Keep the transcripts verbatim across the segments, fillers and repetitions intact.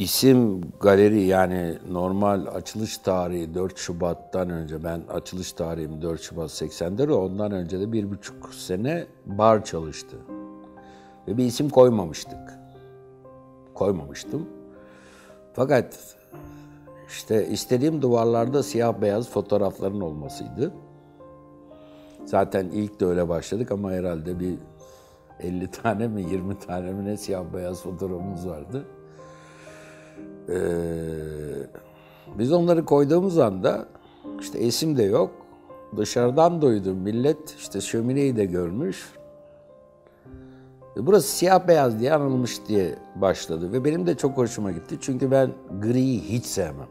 İsim galeri, yani normal açılış tarihi dört Şubat'tan önce, ben açılış tarihim dört Şubat seksende, ondan önce de bir buçuk sene bar çalıştı. Ve bir isim koymamıştık. Koymamıştım. Fakat işte istediğim duvarlarda siyah beyaz fotoğrafların olmasıydı. Zaten ilk de öyle başladık ama herhalde bir elli tane mi yirmi tane mi ne siyah beyaz fotoğrafımız vardı. Ee, biz onları koyduğumuz anda işte isim de yok. Dışarıdan duydum, millet işte şömineyi de görmüş. Ve burası siyah beyaz diye anılmış diye başladı ve benim de çok hoşuma gitti çünkü ben griyi hiç sevmem.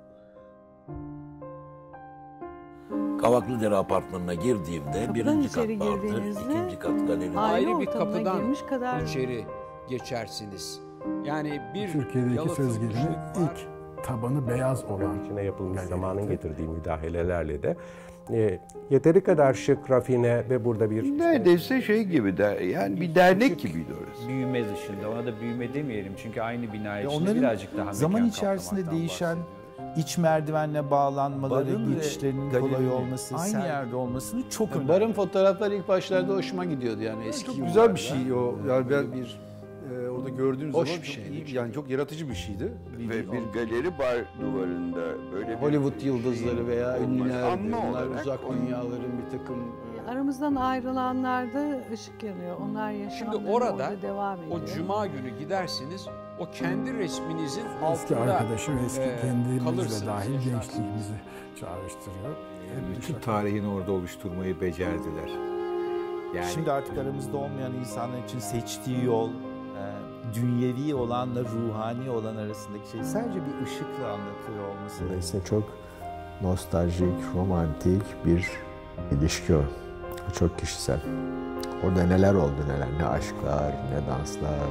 Kavaklıdere apartmanına girdiğimde Kapıdan birinci kat içeri vardı, girdiğinizde ikinci kat galeri. Ayrı bir ortamına kapıdan girmiş kadar- içeri geçersiniz. Yani bir Türkiye'deki yalıtılmışlık Sezgil'in var. ilk tabanı beyaz olan içine yapılmış galeriydi. zamanın getirdiği müdahalelerle de e, yeteri kadar şık, rafine ve burada bir... Neredeyse şey gibi de, yani bir dernek gibiydi orası. Büyüme dışında, ona da büyüme demeyelim çünkü aynı bina içinde Onların birazcık daha zaman mekan içerisinde kaplamaktan değişen bahsediyoruz. iç merdivenle bağlanmaları, Barın ve geçişlerinin kolay galerinin olması, aynı sergi- yerde olmasını çok önemli. Barın fotoğrafları ilk başlarda hoşuma gidiyordu yani eski Çok yıllarda. güzel bir şey o. Yani Böyle ben bir e, orada gördüğünüz hoş zaman bir çok şeydi. iyi, yani çok yaratıcı bir şeydi. Ve bir galeri bar duvarında böyle bir Hollywood yıldızları veya olmaz. ünlüler, Anma onlar olarak uzak o- dünyaların bir takım Aramızdan ayrılanlarda ışık yanıyor. Onlar yaşamlarına Şimdi orada orada devam ediyor. o cuma günü gidersiniz, o kendi resminizin Eski altında arkadaşı ve eski e, kendimizle kalırsınız, dahil yaşarsınız. gençliğimizi çağrıştırıyor. Bütün tarihini orada oluşturmayı becerdiler. Yani Şimdi artık aramızda olmayan insanlar için seçtiği yol, e, dünyevi olanla ruhani olan arasındaki şey sadece bir ışıkla anlatıyor olması. Dolayısıyla çok nostaljik, romantik bir ilişki o. O çok kişisel. Orada neler oldu neler, ne aşklar, ne danslar.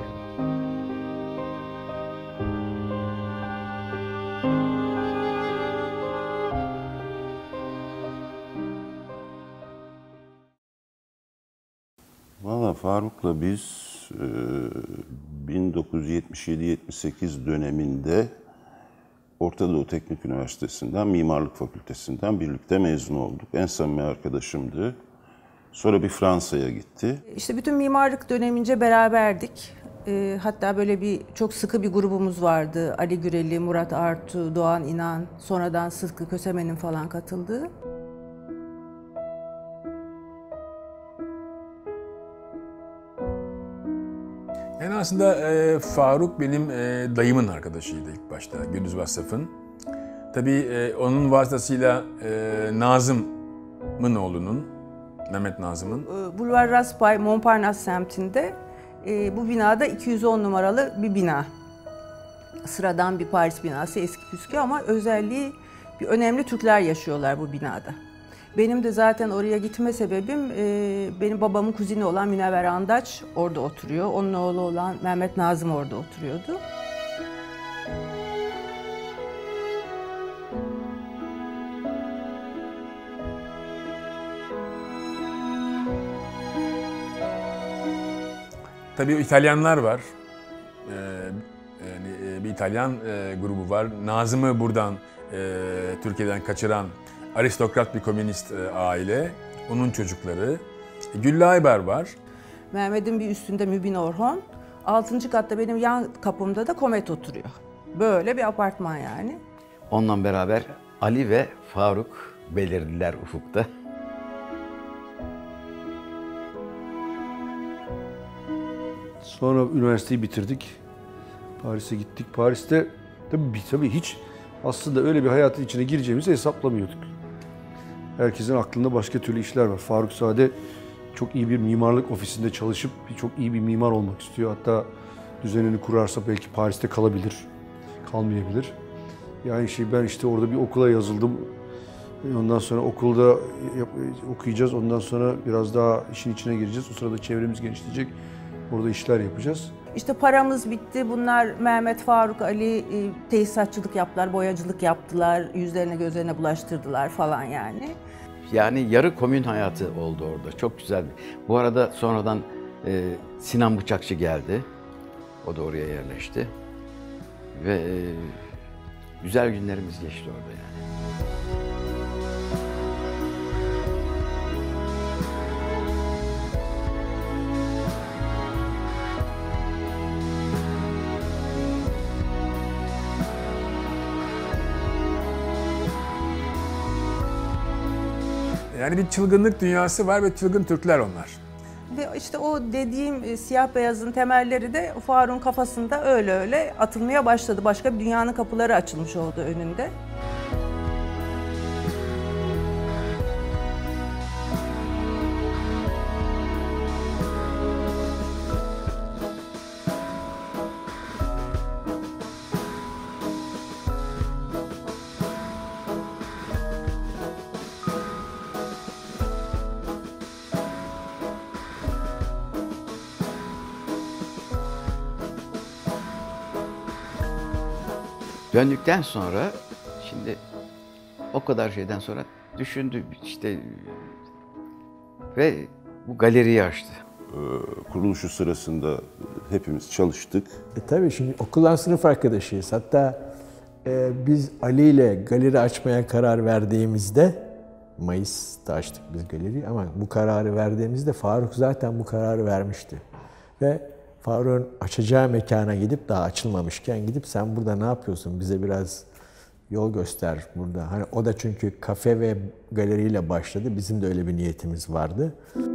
Valla Faruk'la biz e, bin dokuz yüz yetmiş yedi yetmiş sekiz döneminde Orta Doğu Teknik Üniversitesi'nden, Mimarlık Fakültesinden birlikte mezun olduk. En samimi arkadaşımdı. Sonra bir Fransa'ya gitti. İşte bütün mimarlık dönemince beraberdik. E, hatta böyle bir çok sıkı bir grubumuz vardı. Ali Güreli, Murat Artu, Doğan İnan, sonradan Sıtkı Kösemen'in falan katıldığı. Yani aslında e, Faruk benim e, dayımın arkadaşıydı ilk başta, Gündüz Vassaf'ın. Tabii e, onun vasıtasıyla e, Nazım'ın oğlunun, Mehmet Nazım'ın. E, Bulvar Raspail, Montparnasse semtinde e, bu binada iki yüz on numaralı bir bina. Sıradan bir Paris binası, eski püskü ama özelliği bir önemli Türkler yaşıyorlar bu binada. Benim de zaten oraya gitme sebebim, e, benim babamın kuzini olan Münevver Andaç orada oturuyor. Onun oğlu olan Mehmet Nazım orada oturuyordu. Tabii İtalyanlar var. Ee, yani bir İtalyan e, grubu var. Nazım'ı buradan, e, Türkiye'den kaçıran aristokrat bir komünist e, aile. Onun çocukları. E, Güllü Aybar var. Mehmet'in bir üstünde Mübin Orhon. Altıncı katta benim yan kapımda da Komet oturuyor. Böyle bir apartman yani. Onunla beraber Ali ve Faruk belirdiler ufukta. Sonra üniversiteyi bitirdik. Paris'e gittik. Paris'te tabii, tabii hiç aslında öyle bir hayatın içine gireceğimizi hesaplamıyorduk. Herkesin aklında başka türlü işler var. Faruk Sade çok iyi bir mimarlık ofisinde çalışıp çok iyi bir mimar olmak istiyor. Hatta düzenini kurarsa belki Paris'te kalabilir, kalmayabilir. Yani şey ben işte orada bir okula yazıldım. Ondan sonra okulda okuyacağız. Ondan sonra biraz daha işin içine gireceğiz. O sırada çevremiz genişleyecek. Orada işler yapacağız. İşte paramız bitti. Bunlar Mehmet, Faruk, Ali e, tesisatçılık yaptılar, boyacılık yaptılar. Yüzlerine gözlerine bulaştırdılar falan yani. Yani yarı komün hayatı oldu orada. Çok güzel. Bu arada sonradan e, Sinan Bıçakçı geldi. O da oraya yerleşti. ve e, güzel günlerimiz geçti orada yani. Yani bir çılgınlık dünyası var ve çılgın Türkler onlar. Ve işte o dediğim e, siyah beyazın temelleri de Faruk'un kafasında öyle öyle atılmaya başladı. Başka bir dünyanın kapıları açılmış oldu önünde. Döndükten sonra şimdi o kadar şeyden sonra düşündü işte ve bu galeriyi açtı. Kuruluşu sırasında hepimiz çalıştık. E tabii şimdi okuldan sınıf arkadaşıyız. Hatta e, biz Ali ile galeri açmaya karar verdiğimizde, Mayıs'ta açtık biz galeriyi ama bu kararı verdiğimizde Faruk zaten bu kararı vermişti. Ve Faruk'un açacağı mekana gidip daha açılmamışken gidip sen burada ne yapıyorsun? Bize biraz yol göster burada. Hani o da çünkü kafe ve galeriyle başladı. Bizim de öyle bir niyetimiz vardı.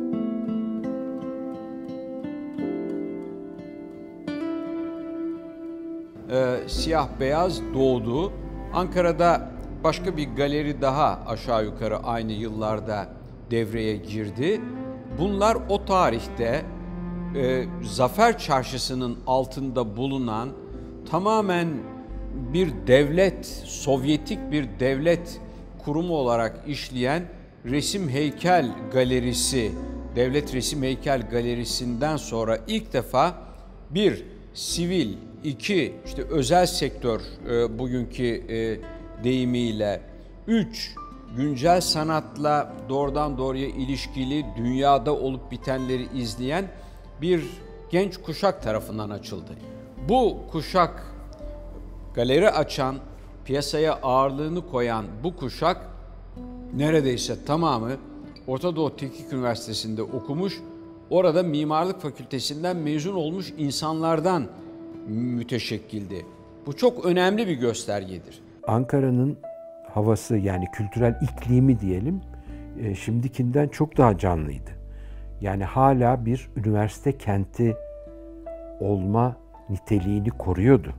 Ee, siyah beyaz doğdu. Ankara'da başka bir galeri daha aşağı yukarı aynı yıllarda devreye girdi. Bunlar o tarihte e, Zafer Çarşısı'nın altında bulunan tamamen bir devlet, Sovyetik bir devlet kurumu olarak işleyen Resim Heykel Galerisi, Devlet Resim Heykel Galerisi'nden sonra ilk defa bir sivil, iki işte özel sektör e, bugünkü e, deyimiyle, üç güncel sanatla doğrudan doğruya ilişkili dünyada olup bitenleri izleyen bir genç kuşak tarafından açıldı. Bu kuşak, galeri açan, piyasaya ağırlığını koyan bu kuşak neredeyse tamamı Orta Doğu Teknik Üniversitesi'nde okumuş, orada Mimarlık Fakültesinden mezun olmuş insanlardan müteşekkildi. Bu çok önemli bir göstergedir. Ankara'nın havası yani kültürel iklimi diyelim şimdikinden çok daha canlıydı. Yani hala bir üniversite kenti olma niteliğini koruyordu.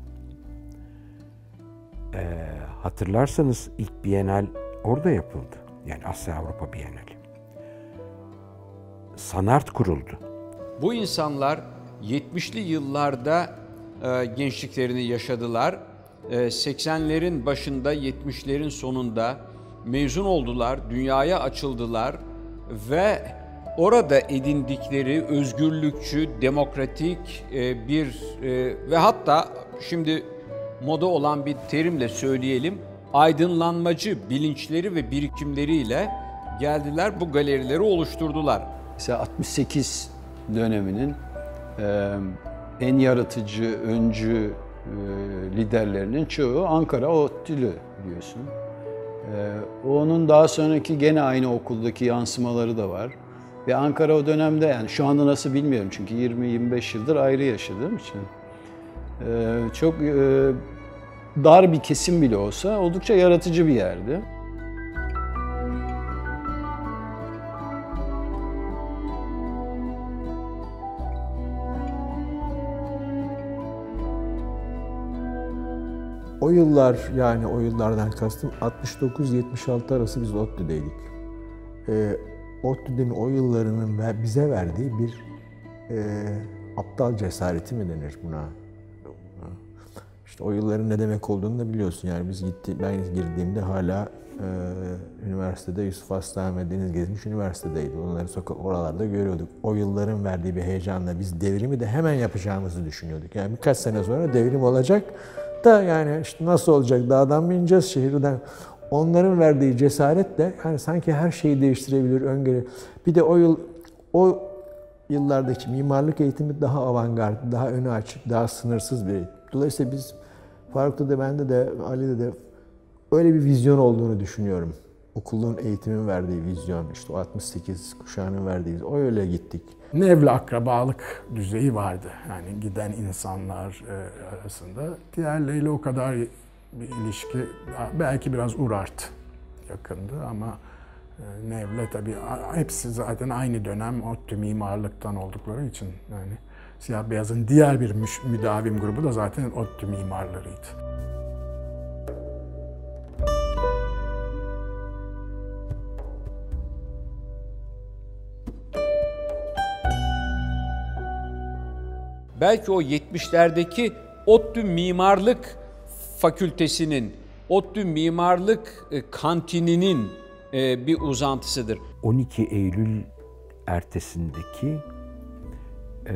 Ee, hatırlarsanız ilk Bienal orada yapıldı. Yani Asya Avrupa Bienali. Sanart kuruldu. Bu insanlar yetmişli yıllarda e, gençliklerini yaşadılar. E, seksenlerin başında, yetmişlerin sonunda mezun oldular, dünyaya açıldılar ve orada edindikleri özgürlükçü, demokratik e, bir e, ve hatta şimdi moda olan bir terimle söyleyelim, aydınlanmacı bilinçleri ve birikimleriyle geldiler, bu galerileri oluşturdular. Mesela altmış sekiz döneminin e, en yaratıcı, öncü e, liderlerinin çoğu Ankara ODTÜ'lü biliyorsun. E, onun daha sonraki gene aynı okuldaki yansımaları da var. Ve Ankara o dönemde, yani şu anda nasıl bilmiyorum çünkü yirmi yirmi beş yıldır ayrı yaşadığım için. E, çok e, dar bir kesim bile olsa oldukça yaratıcı bir yerdi. O yıllar, yani o yıllardan kastım altmış dokuz yetmiş altı arası biz ODTÜ'deydik. E, ODTÜ'nün o yıllarının ve bize verdiği bir e, aptal cesareti mi denir buna? İşte o yılların ne demek olduğunu da biliyorsun. Yani biz gitti, ben girdiğimde hala e, üniversitede Yusuf Aslan ve Deniz Gezmiş üniversitedeydi. Onları sokak oralarda görüyorduk. O yılların verdiği bir heyecanla biz devrimi de hemen yapacağımızı düşünüyorduk. Yani birkaç sene sonra devrim olacak da yani işte nasıl olacak? Dağdan mı ineceğiz, şehirden? Onların verdiği cesaretle yani sanki her şeyi değiştirebilir, öngörü. Bir de o yıl o yıllardaki mimarlık eğitimi daha avantgard, daha öne açık, daha sınırsız bir eğitim. Dolayısıyla biz Faruk'ta da bende de Ali'de de öyle bir vizyon olduğunu düşünüyorum. Okulun, eğitimin verdiği vizyon, işte o altmış sekiz kuşağının verdiği, o öyle gittik. Nevle akrabalık düzeyi vardı. Yani giden insanlar arasında. Diğerleriyle o kadar bir ilişki, belki biraz Urart yakındı ama Nevle tabii hepsi zaten aynı dönem ODTÜ mimarlıktan oldukları için yani Siyah Beyaz'ın diğer bir müdavim grubu da zaten ODTÜ mimarlarıydı. Belki o yetmişlerdeki ODTÜ Mimarlık Fakültesinin, ODTÜ Mimarlık Kantini'nin bir uzantısıdır. on iki Eylül ertesindeki e,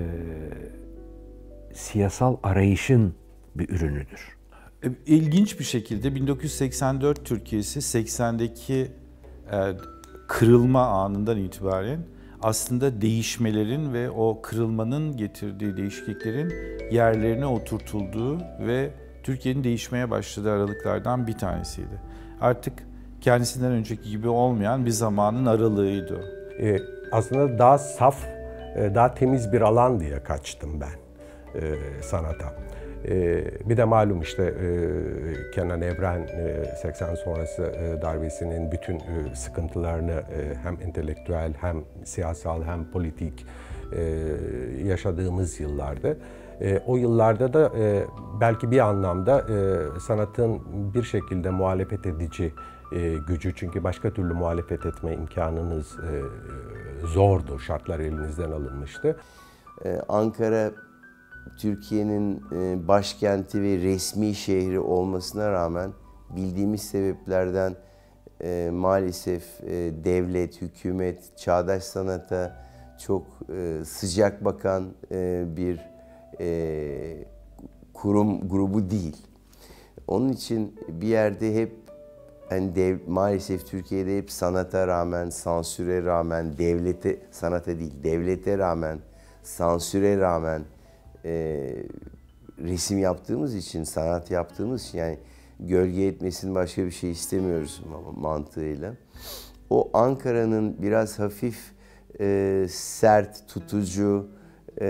siyasal arayışın bir ürünüdür. İlginç bir şekilde bin dokuz yüz seksen dört Türkiye'si seksendeki e, kırılma anından itibaren aslında değişmelerin ve o kırılmanın getirdiği değişikliklerin yerlerine oturtulduğu ve Türkiye'nin değişmeye başladığı aralıklardan bir tanesiydi. Artık kendisinden önceki gibi olmayan bir zamanın aralığıydı o. Ee, aslında daha saf, daha temiz bir alan diye kaçtım ben e, sanata. E, bir de malum işte e, Kenan Evren e, seksen sonrası e, darbesinin bütün e, sıkıntılarını e, hem entelektüel hem siyasal hem politik e, yaşadığımız yıllarda. E, o yıllarda da e, belki bir anlamda e, sanatın bir şekilde muhalefet edici e, gücü, çünkü başka türlü muhalefet etme imkanınız e, zordu, şartlar elinizden alınmıştı. Ee, Ankara Türkiye'nin e, başkenti ve resmi şehri olmasına rağmen bildiğimiz sebeplerden e, maalesef e, devlet, hükümet, çağdaş sanata çok e, sıcak bakan e, bir e, kurum grubu değil. Onun için bir yerde hep yani dev, maalesef Türkiye'de hep sanata rağmen, sansüre rağmen, devlete, sanata değil, devlete rağmen, sansüre rağmen e, resim yaptığımız için, sanat yaptığımız için, yani gölge etmesinin başka bir şey istemiyoruz mantığıyla. O Ankara'nın biraz hafif e, sert, tutucu, e,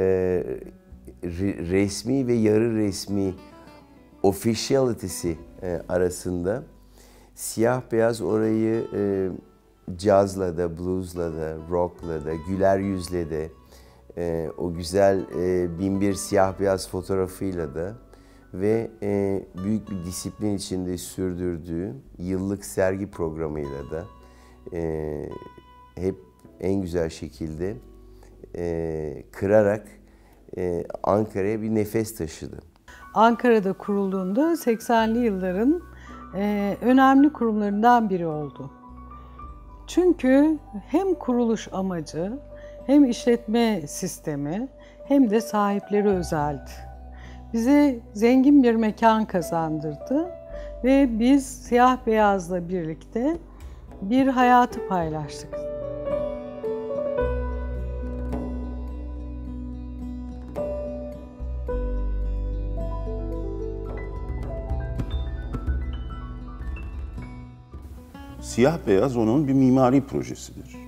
resmi ve yarı resmi officiality'si e, arasında siyah beyaz orayı e, cazla da, bluesla da, rockla da, güler yüzle de, e, o güzel e, bin bir siyah beyaz fotoğrafıyla da ve e, büyük bir disiplin içinde sürdürdüğü yıllık sergi programıyla da e, hep en güzel şekilde e, kırarak e, Ankara'ya bir nefes taşıdı. Ankara'da kurulduğunda seksenli yılların e, önemli kurumlarından biri oldu. Çünkü hem kuruluş amacı, hem işletme sistemi, hem de sahipleri özeldi. Bize zengin bir mekan kazandırdı ve biz siyah beyazla birlikte bir hayatı paylaştık. Siyah beyaz onun bir mimari projesidir.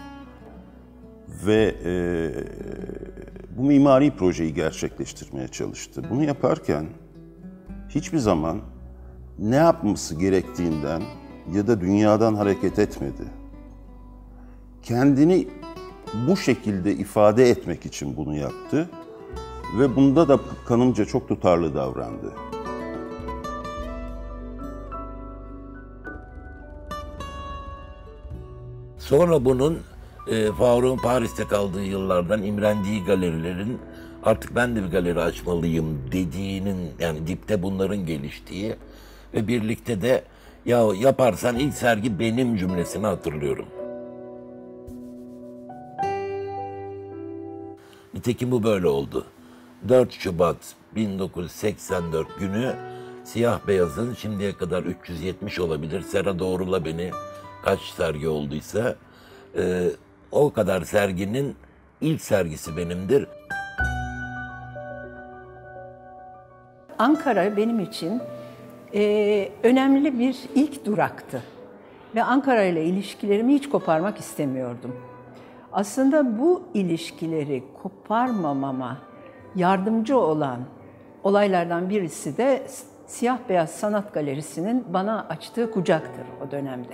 Ve e, bu mimari projeyi gerçekleştirmeye çalıştı. Bunu yaparken hiçbir zaman ne yapması gerektiğinden ya da dünyadan hareket etmedi. Kendini bu şekilde ifade etmek için bunu yaptı ve bunda da kanımca çok tutarlı davrandı. Sonra bunun e, Faruk'un Paris'te kaldığı yıllardan imrendiği galerilerin artık ben de bir galeri açmalıyım dediğinin, yani dipte bunların geliştiği ve birlikte de ya yaparsan ilk sergi benim cümlesini hatırlıyorum. Nitekim bu böyle oldu. dört Şubat bin dokuz yüz seksen dört günü siyah beyazın şimdiye kadar üç yüz yetmiş olabilir. Sera doğrula beni, kaç sergi olduysa e, o kadar serginin ilk sergisi benimdir. Ankara benim için e, önemli bir ilk duraktı. Ve Ankara ile ilişkilerimi hiç koparmak istemiyordum. Aslında bu ilişkileri koparmamama yardımcı olan olaylardan birisi de Siyah Beyaz Sanat Galerisi'nin bana açtığı kucaktır o dönemde.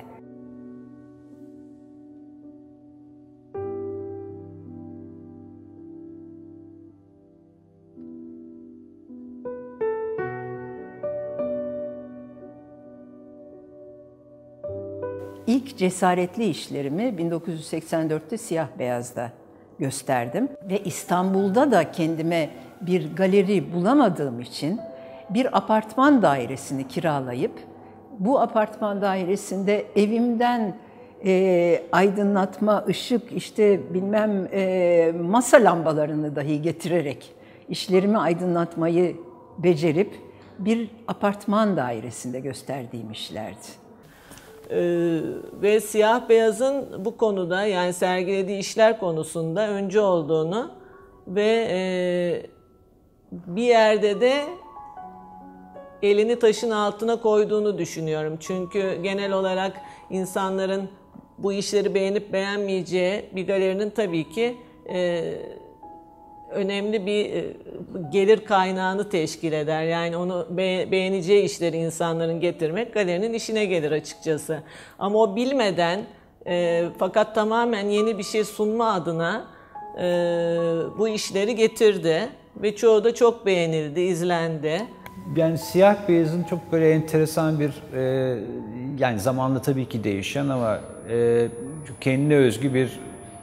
İlk cesaretli işlerimi bin dokuz yüz seksen dörtte Siyah Beyaz'da gösterdim. Ve İstanbul'da da kendime bir galeri bulamadığım için bir apartman dairesini kiralayıp bu apartman dairesinde evimden e, aydınlatma, ışık, işte bilmem e, masa lambalarını dahi getirerek işlerimi aydınlatmayı becerip bir apartman dairesinde gösterdiğim işlerdi. Ee, ve Siyah Beyaz'ın bu konuda, yani sergilediği işler konusunda öncü olduğunu ve e, bir yerde de elini taşın altına koyduğunu düşünüyorum. Çünkü genel olarak insanların bu işleri beğenip beğenmeyeceği bir galerinin tabii ki e, önemli bir e, gelir kaynağını teşkil eder. Yani onu be, beğeneceği işleri insanların getirmek galerinin işine gelir açıkçası. Ama o bilmeden e, fakat tamamen yeni bir şey sunma adına e, bu işleri getirdi ve çoğu da çok beğenildi, izlendi. Yani Siyah Beyaz'ın çok böyle enteresan bir, e, yani zamanla tabii ki değişen ama e, kendine özgü bir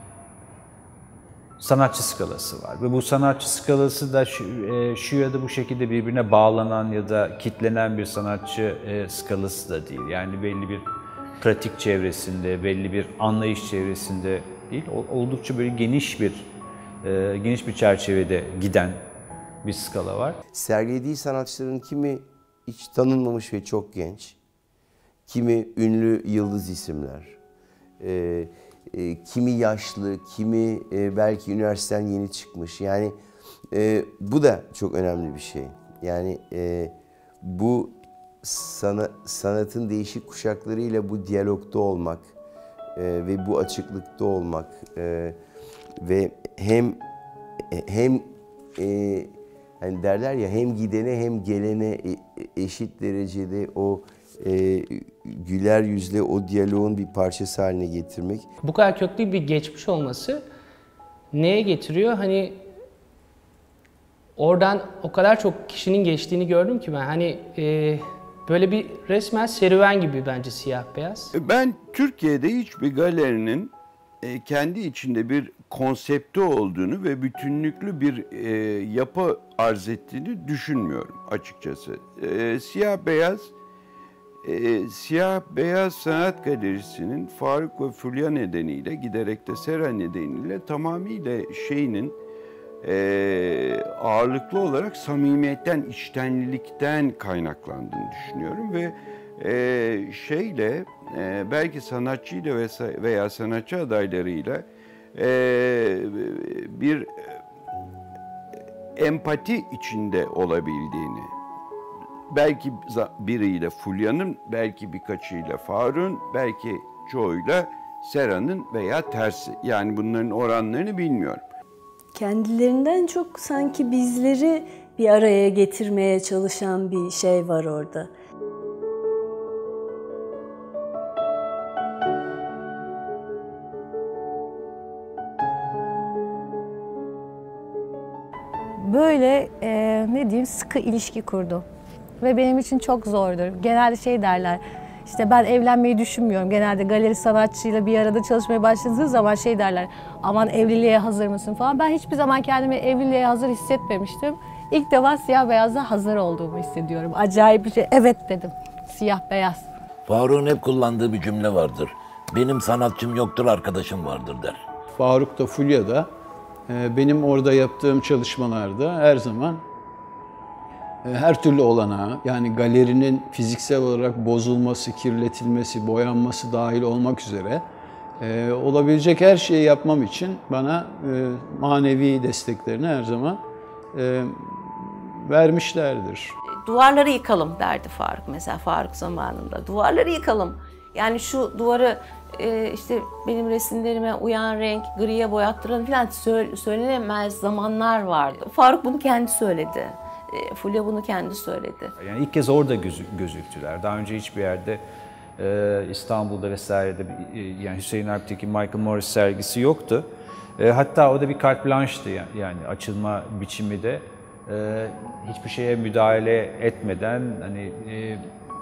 sanatçı skalası var. Ve bu sanatçı skalası da şu, e, şu ya da bu şekilde birbirine bağlanan ya da kitlenen bir sanatçı e, skalası da değil. Yani belli bir pratik çevresinde, belli bir anlayış çevresinde değil, oldukça böyle geniş bir e, geniş bir çerçevede giden bir skala var. Sergilediği sanatçıların kimi hiç tanınmamış ve çok genç, kimi ünlü yıldız isimler, e, e, kimi yaşlı, kimi e, belki üniversiteden yeni çıkmış. Yani e, bu da çok önemli bir şey. Yani e, bu sana, sanatın değişik kuşaklarıyla bu diyalogda olmak e, ve bu açıklıkta olmak e, ve hem hem e, hani derler ya, hem gidene hem gelene eşit derecede o e, güler yüzle o diyaloğun bir parçası haline getirmek. Bu kadar köklü bir geçmiş olması neye getiriyor? Hani oradan o kadar çok kişinin geçtiğini gördüm ki ben. Hani e, böyle bir resmen serüven gibi bence Siyah Beyaz. Ben Türkiye'de hiçbir galerinin e, kendi içinde bir konsepti olduğunu ve bütünlüklü bir e, yapı arz ettiğini düşünmüyorum açıkçası. E, Siyah Beyaz, e, Siyah Beyaz Sanat Galerisi'nin Faruk ve Fulya nedeniyle, giderek de Sera nedeniyle tamamıyla şeyinin e, ağırlıklı olarak samimiyetten, içtenlikten kaynaklandığını düşünüyorum ve e, şeyle e, belki sanatçıyla veya sanatçı adaylarıyla Ee, bir empati içinde olabildiğini, belki biriyle Fulya'nın, belki birkaçıyla Faruk'un, belki çoğuyla Sera'nın veya tersi. Yani bunların oranlarını bilmiyorum. Kendilerinden çok sanki bizleri bir araya getirmeye çalışan bir şey var orada. Böyle e, ne diyeyim, sıkı ilişki kurdu. Ve benim için çok zordur. Genelde şey derler, işte ben evlenmeyi düşünmüyorum. Genelde galeri sanatçıyla bir arada çalışmaya başladığı zaman şey derler, aman evliliğe hazır mısın falan. Ben hiçbir zaman kendimi evliliğe hazır hissetmemiştim. İlk defa Siyah Beyaz'da hazır olduğumu hissediyorum. Acayip bir şey. Evet dedim, Siyah Beyaz. Faruk'un hep kullandığı bir cümle vardır. Benim sanatçım yoktur, arkadaşım vardır der. Faruk da Fulya da benim orada yaptığım çalışmalarda her zaman her türlü olanağı, yani galerinin fiziksel olarak bozulması, kirletilmesi, boyanması dahil olmak üzere olabilecek her şeyi yapmam için bana manevi desteklerini her zaman vermişlerdir. duvarları yıkalım derdi Faruk mesela, Faruk zamanında. Duvarları yıkalım. Yani şu duvarı e, işte benim resimlerime uyan renk griye boyattıralım falan söylenemez zamanlar vardı. Faruk bunu kendi söyledi. E, Fulya bunu kendi söyledi. Yani ilk kez orada gözü, gözüktüler. Daha önce hiçbir yerde e, İstanbul'da vesairede e, yani Hüseyin Alptekin, Michael Morris sergisi yoktu. E, hatta o da bir carte blanche'tı yani, yani açılma biçimi de e, hiçbir şeye müdahale etmeden hani e,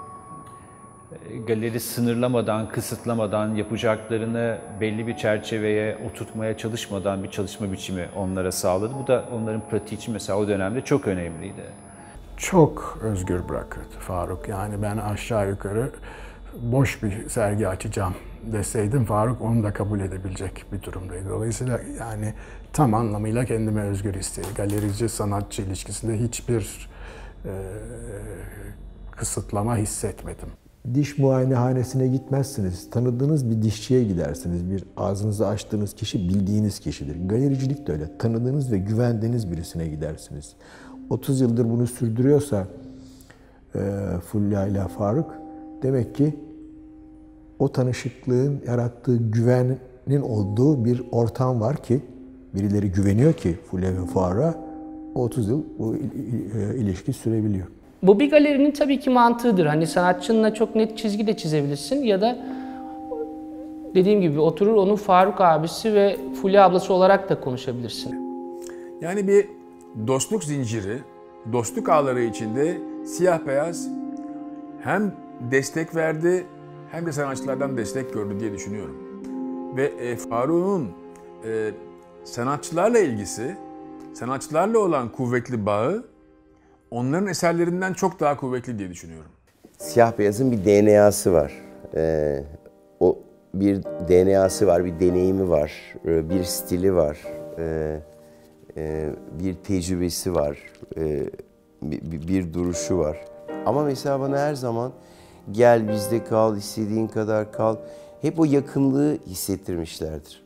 galeri sınırlamadan, kısıtlamadan, yapacaklarını belli bir çerçeveye oturtmaya çalışmadan bir çalışma biçimi onlara sağladı. Bu da onların pratiği için mesela o dönemde çok önemliydi. Çok özgür bırakırdı Faruk. Yani ben aşağı yukarı boş bir sergi açacağım deseydim Faruk onu da kabul edebilecek bir durumdaydı. Dolayısıyla yani tam anlamıyla kendime özgür istedi. Galerici sanatçı ilişkisinde hiçbir e, kısıtlama hissetmedim. Diş muayenehanesine gitmezsiniz. Tanıdığınız bir dişçiye gidersiniz. Bir ağzınızı açtığınız kişi bildiğiniz kişidir. Galericilik de öyle. Tanıdığınız ve güvendiğiniz birisine gidersiniz. otuz yıldır bunu sürdürüyorsa e, Fulya ile Faruk, demek ki o tanışıklığın yarattığı güvenin olduğu bir ortam var ki, birileri güveniyor ki Fulya ve Faruk'a, otuz yıl bu ilişki sürebiliyor. Bu bir galerinin tabii ki mantığıdır. Hani sanatçınla çok net çizgi de çizebilirsin ya da dediğim gibi oturur onu Faruk abisi ve Fulya ablası olarak da konuşabilirsin. Yani bir dostluk zinciri, dostluk ağları içinde siyah beyaz hem destek verdi hem de sanatçılardan destek gördü diye düşünüyorum. Ve e, Faruk'un e, sanatçılarla ilgisi, sanatçılarla olan kuvvetli bağı onların eserlerinden çok daha kuvvetli diye düşünüyorum. Siyah beyazın bir D N A'sı var. Ee, o bir D N A'sı var, bir deneyimi var, bir stili var, ee, e, bir tecrübesi var, ee, bir, bir duruşu var. Ama mesela bana her zaman gel bizde kal, istediğin kadar kal. Hep o yakınlığı hissettirmişlerdir.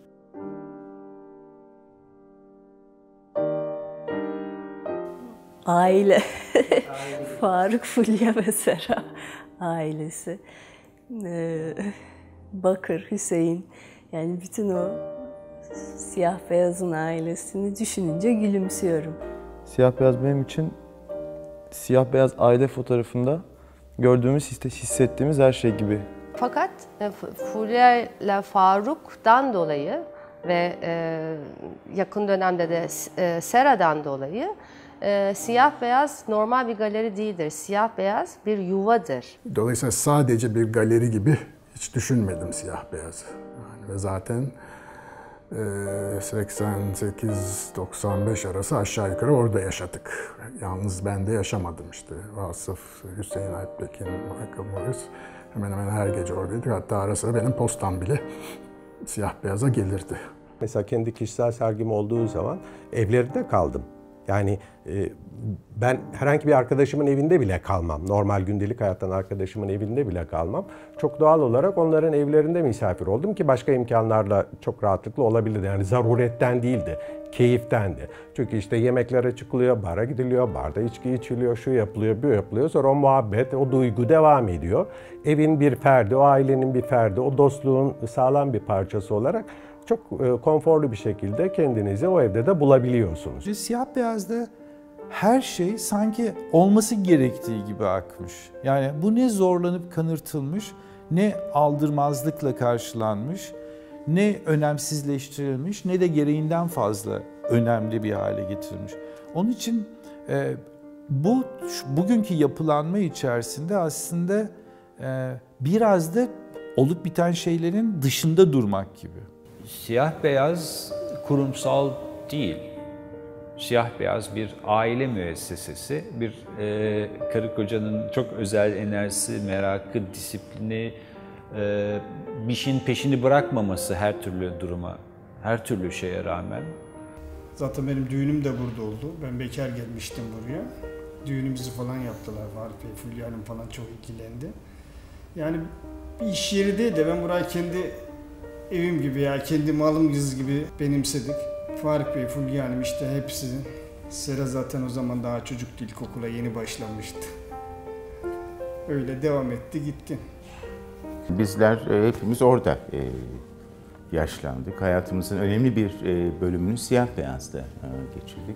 Aile. Faruk, Fulya ve Sera ailesi. Ee, Bakır, Hüseyin. Yani bütün o siyah beyazın ailesini düşününce gülümsüyorum. Siyah beyaz benim için siyah beyaz aile fotoğrafında gördüğümüz, hissettiğimiz her şey gibi. Fakat Fulya ile Faruk'tan dolayı ve e, yakın dönemde de e, Sera'dan dolayı e, siyah beyaz normal bir galeri değildir. Siyah beyaz bir yuvadır. Dolayısıyla sadece bir galeri gibi hiç düşünmedim siyah beyazı. Yani ve zaten e, seksen sekiz doksan beş arası aşağı yukarı orada yaşadık. Yalnız ben de yaşamadım işte. Vasıf, Hüseyin Alptekin, Michael Morris hemen hemen her gece oradaydık. Hatta ara sıra benim postam bile siyah beyaza gelirdi. Mesela kendi kişisel sergim olduğu zaman evlerinde kaldım. Yani e, ben herhangi bir arkadaşımın evinde bile kalmam. Normal gündelik hayattan arkadaşımın evinde bile kalmam. Çok doğal olarak onların evlerinde misafir oldum ki başka imkanlarla çok rahatlıkla olabilirdi. Yani zaruretten değildi, keyiftendi. Çünkü işte yemeklere çıkılıyor, bara gidiliyor, barda içki içiliyor, şu yapılıyor, bu yapılıyor. Sonra o muhabbet, o duygu devam ediyor. Evin bir ferdi, o ailenin bir ferdi, o dostluğun sağlam bir parçası olarak çok konforlu bir şekilde kendinizi o evde de bulabiliyorsunuz. Siyah beyazda her şey sanki olması gerektiği gibi akmış. Yani bu ne zorlanıp kanırtılmış, ne aldırmazlıkla karşılanmış, ne önemsizleştirilmiş, ne de gereğinden fazla önemli bir hale getirilmiş. Onun için e, bu bugünkü yapılanma içerisinde aslında e, biraz da olup biten şeylerin dışında durmak gibi. Siyah beyaz kurumsal değil. Siyah beyaz bir aile müessesesi, bir e, karı kocanın çok özel enerjisi, merakı, disiplini, e, bir şeyin peşini bırakmaması her türlü duruma, her türlü şeye rağmen. Zaten benim düğünüm de burada oldu. Ben bekar gelmiştim buraya. Düğünümüzü falan yaptılar. Faruk Bey, Fulya Hanım falan çok ilgilendi. Yani bir iş yeri değil de ben burayı kendi evim gibi ya, kendi malım gibi benimsedik. Faruk Bey, Fulya Hanım işte hepsi. Sera zaten o zaman daha çocuktu, ilkokula yeni başlamıştı. Öyle devam etti gitti. Bizler e, hepimiz orada e, yaşlandık. Hayatımızın önemli bir e, bölümünü siyah beyazda e, geçirdik.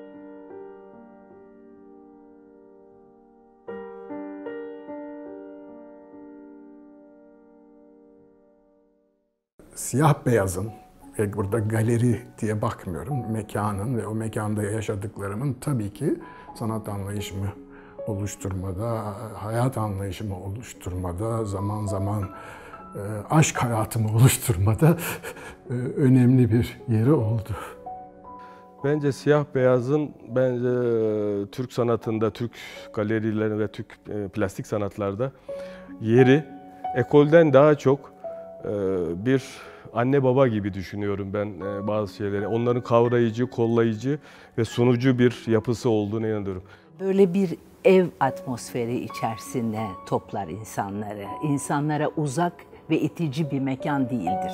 Siyah beyazın ve burada galeri diye bakmıyorum, mekanın ve o mekanda yaşadıklarımın tabii ki sanat anlayışımı oluşturmada, hayat anlayışımı oluşturmada, zaman zaman e, aşk hayatımı oluşturmada e, önemli bir yeri oldu. Bence siyah beyazın bence Türk sanatında, Türk galerilerinde ve Türk e, plastik sanatlarda yeri ekolden daha çok e, bir anne baba gibi düşünüyorum ben e, bazı şeyleri. Onların kavrayıcı, kollayıcı ve sunucu bir yapısı olduğunu inanıyorum. Böyle bir ev atmosferi içerisinde toplar insanları. İnsanlara uzak ve itici bir mekan değildir.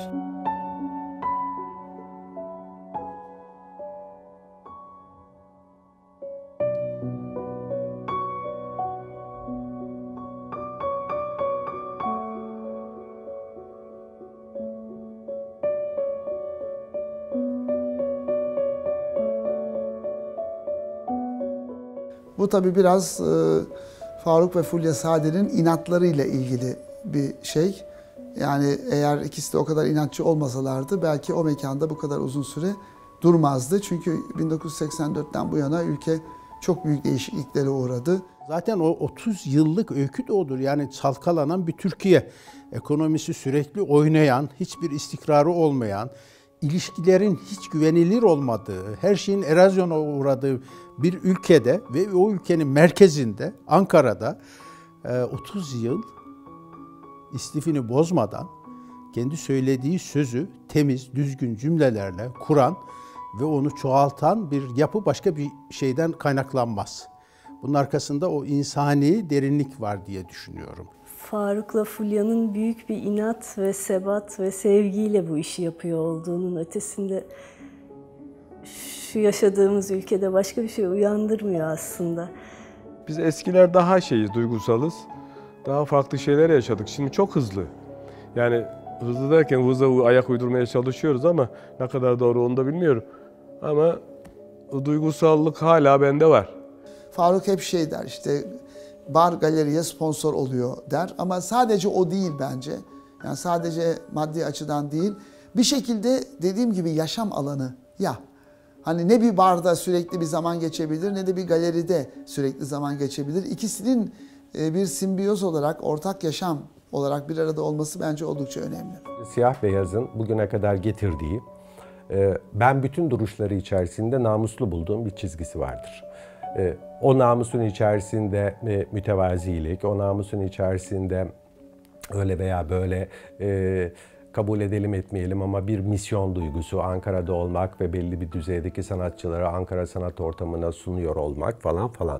Bu tabii biraz e, Faruk ve Fulya Sade'nin inatlarıyla ilgili bir şey. Yani eğer ikisi de o kadar inatçı olmasalardı belki o mekanda bu kadar uzun süre durmazdı. Çünkü bin dokuz yüz seksen dörtten bu yana ülke çok büyük değişikliklere uğradı. Zaten o otuz yıllık öykü de odur. Yani çalkalanan bir Türkiye. Ekonomisi sürekli oynayan, hiçbir istikrarı olmayan, ilişkilerin hiç güvenilir olmadığı, her şeyin erozyona uğradığı bir ülkede ve o ülkenin merkezinde, Ankara'da otuz yıl istifini bozmadan kendi söylediği sözü temiz, düzgün cümlelerle kuran ve onu çoğaltan bir yapı başka bir şeyden kaynaklanmaz. Bunun arkasında o insani derinlik var diye düşünüyorum. Faruk'la Fulya'nın büyük bir inat ve sebat ve sevgiyle bu işi yapıyor olduğunun ötesinde şu yaşadığımız ülkede başka bir şey uyandırmıyor aslında. Biz eskiler daha şeyiz, duygusalız. Daha farklı şeyler yaşadık. Şimdi çok hızlı. Yani hızlı derken hızla ayak uydurmaya çalışıyoruz ama ne kadar doğru onu da bilmiyorum. Ama o duygusallık hala bende var. Faruk hep şey der işte, bar galeriye sponsor oluyor der ama sadece o değil bence. Yani sadece maddi açıdan değil. Bir şekilde dediğim gibi yaşam alanı ya. Hani ne bir barda sürekli bir zaman geçebilir ne de bir galeride sürekli zaman geçebilir. İkisinin bir simbiyoz olarak, ortak yaşam olarak bir arada olması bence oldukça önemli. Siyah beyazın bugüne kadar getirdiği, ben bütün duruşları içerisinde namuslu bulduğum bir çizgisi vardır. O namusun içerisinde mütevazilik, o namusun içerisinde öyle veya böyle e, kabul edelim etmeyelim ama bir misyon duygusu, Ankara'da olmak ve belli bir düzeydeki sanatçıları Ankara sanat ortamına sunuyor olmak falan falan.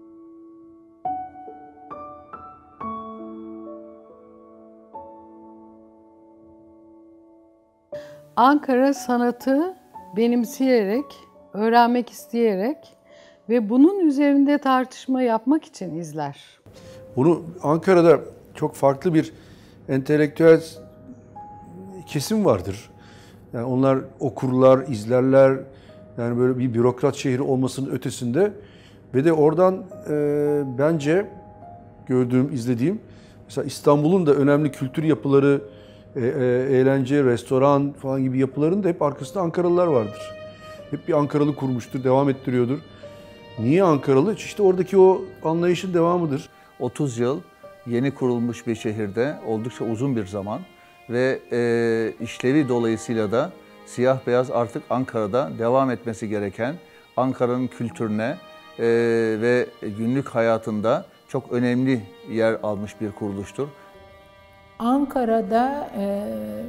Ankara sanatı benimseyerek, öğrenmek isteyerek ve bunun üzerinde tartışma yapmak için izler. Bunu Ankara'da çok farklı bir entelektüel kesim vardır. Yani onlar okurlar, izlerler. Yani böyle bir bürokrat şehri olmasının ötesinde ve de oradan e, bence gördüğüm, izlediğim mesela İstanbul'un da önemli kültür yapıları, e, e, eğlence, restoran falan gibi yapıların da hep arkasında Ankaralılar vardır. Hep bir Ankaralı kurmuştur, devam ettiriyordur. Niye Ankaralı? İşte oradaki o anlayışın devamıdır. otuz yıl yeni kurulmuş bir şehirde oldukça uzun bir zaman ve e, işlevi dolayısıyla da siyah beyaz artık Ankara'da devam etmesi gereken, Ankara'nın kültürüne e, ve günlük hayatında çok önemli yer almış bir kuruluştur. Ankara'da e,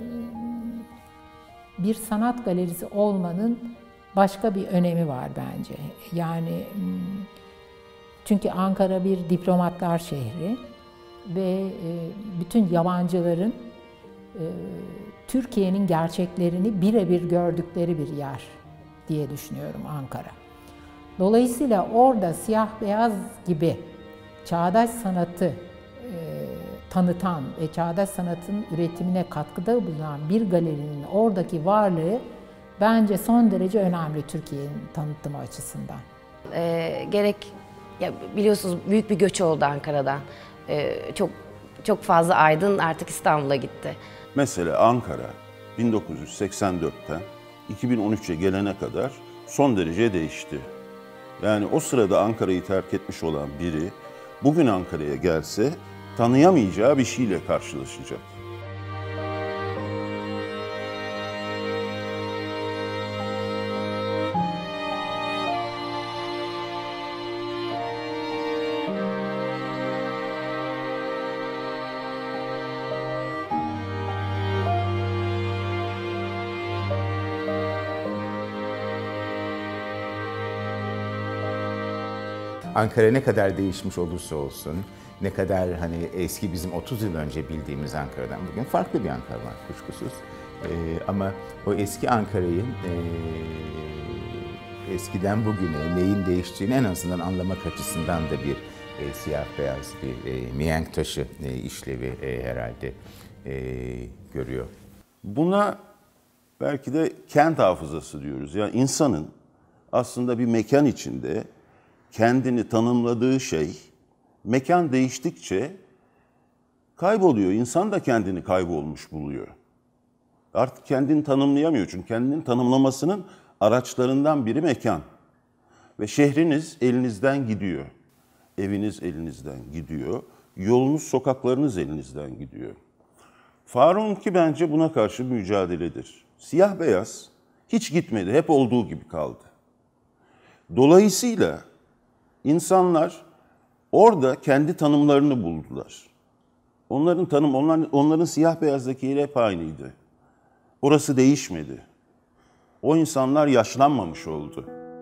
bir sanat galerisi olmanın başka bir önemi var bence. Yani çünkü Ankara bir diplomatlar şehri ve bütün yabancıların Türkiye'nin gerçeklerini birebir gördükleri bir yer diye düşünüyorum Ankara. Dolayısıyla orada siyah beyaz gibi çağdaş sanatı tanıtan ve çağdaş sanatın üretimine katkıda bulunan bir galerinin oradaki varlığı bence son derece önemli Türkiye'nin tanıtımı açısından. E, gerek ya biliyorsunuz büyük bir göç oldu Ankara'dan. E, çok çok fazla aydın artık İstanbul'a gitti. Mesela Ankara bin dokuz yüz seksen dörtten iki bin on üçe gelene kadar son derece değişti. Yani o sırada Ankara'yı terk etmiş olan biri bugün Ankara'ya gelse tanıyamayacağı bir şeyle karşılaşacak. Ankara ne kadar değişmiş olursa olsun, ne kadar hani eski bizim otuz yıl önce bildiğimiz Ankara'dan bugün farklı bir Ankara var kuşkusuz. Ee, ama o eski Ankara'yı e, eskiden bugüne neyin değiştiğini en azından anlamak açısından da bir e, siyah beyaz bir e, mihenk taşı e, işlevi e, herhalde e, görüyor. Buna belki de kent hafızası diyoruz. Yani insanın aslında bir mekan içinde kendini tanımladığı şey mekan değiştikçe kayboluyor. İnsan da kendini kaybolmuş buluyor. Artık kendini tanımlayamıyor çünkü kendini tanımlamasının araçlarından biri mekan. Ve şehriniz elinizden gidiyor. Eviniz elinizden gidiyor. Yolunuz, sokaklarınız elinizden gidiyor. Faruk'unki bence buna karşı mücadeledir. Siyah beyaz hiç gitmedi, hep olduğu gibi kaldı. Dolayısıyla İnsanlar orada kendi tanımlarını buldular. Onların tanım, onların, onların siyah beyazdaki yeri hep aynıydı. Orası değişmedi. O insanlar yaşlanmamış oldu.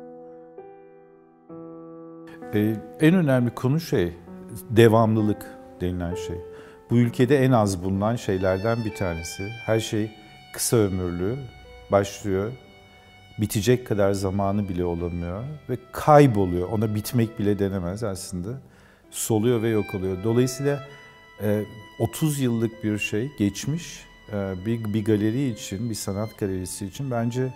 Ee, en önemli konu şey, devamlılık denilen şey. Bu ülkede en az bulunan şeylerden bir tanesi. Her şey kısa ömürlü, başlıyor. Bitecek kadar zamanı bile olamıyor ve kayboluyor. Ona bitmek bile denemez aslında. Soluyor ve yok oluyor. Dolayısıyla otuz yıllık bir şey geçmiş bir, bir galeri için, bir sanat galerisi için bence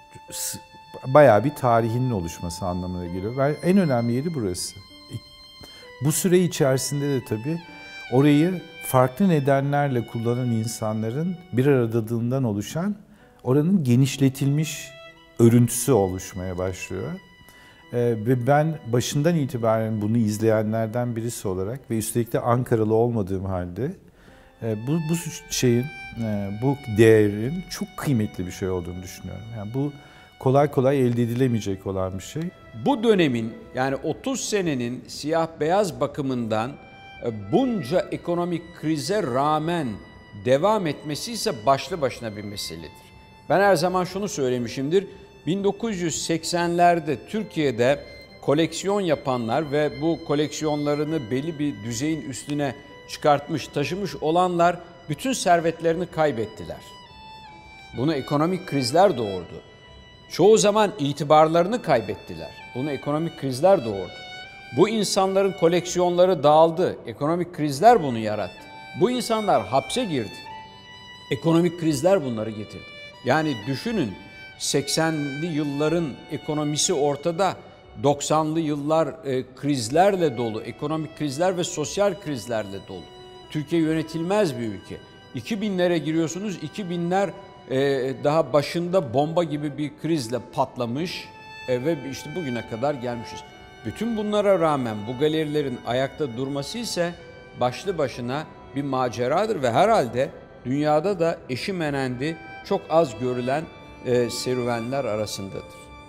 bayağı bir tarihinin oluşması anlamına geliyor. Ve en önemli yeri burası. Bu süre içerisinde de tabii orayı farklı nedenlerle kullanan insanların bir aradadığından oluşan oranın genişletilmiş örüntüsü oluşmaya başlıyor. Ee, ve ben başından itibaren bunu izleyenlerden birisi olarak ve üstelik de Ankaralı olmadığım halde e, bu, bu şeyin, e, bu değerin çok kıymetli bir şey olduğunu düşünüyorum. Yani bu kolay kolay elde edilemeyecek olan bir şey. Bu dönemin yani otuz senenin siyah beyaz bakımından bunca ekonomik krize rağmen devam etmesi ise başlı başına bir meseledir. Ben her zaman şunu söylemişimdir. bin dokuz yüz seksenlerde Türkiye'de koleksiyon yapanlar ve bu koleksiyonlarını belli bir düzeyin üstüne çıkartmış, taşımış olanlar bütün servetlerini kaybettiler. Bunu ekonomik krizler doğurdu. Çoğu zaman itibarlarını kaybettiler. Bunu ekonomik krizler doğurdu. Bu insanların koleksiyonları dağıldı. Ekonomik krizler bunu yarattı. Bu insanlar hapse girdi. Ekonomik krizler bunları getirdi. Yani düşünün, seksenli yılların ekonomisi ortada, doksanlı yıllar e, krizlerle dolu, ekonomik krizler ve sosyal krizlerle dolu. Türkiye yönetilmez bir ülke. iki binlere giriyorsunuz, iki binler e, daha başında bomba gibi bir krizle patlamış e, ve işte bugüne kadar gelmişiz. Bütün bunlara rağmen bu galerilerin ayakta durması ise başlı başına bir maceradır ve herhalde dünyada da eşi menendi çok az görülen e, serüvenler arasındadır.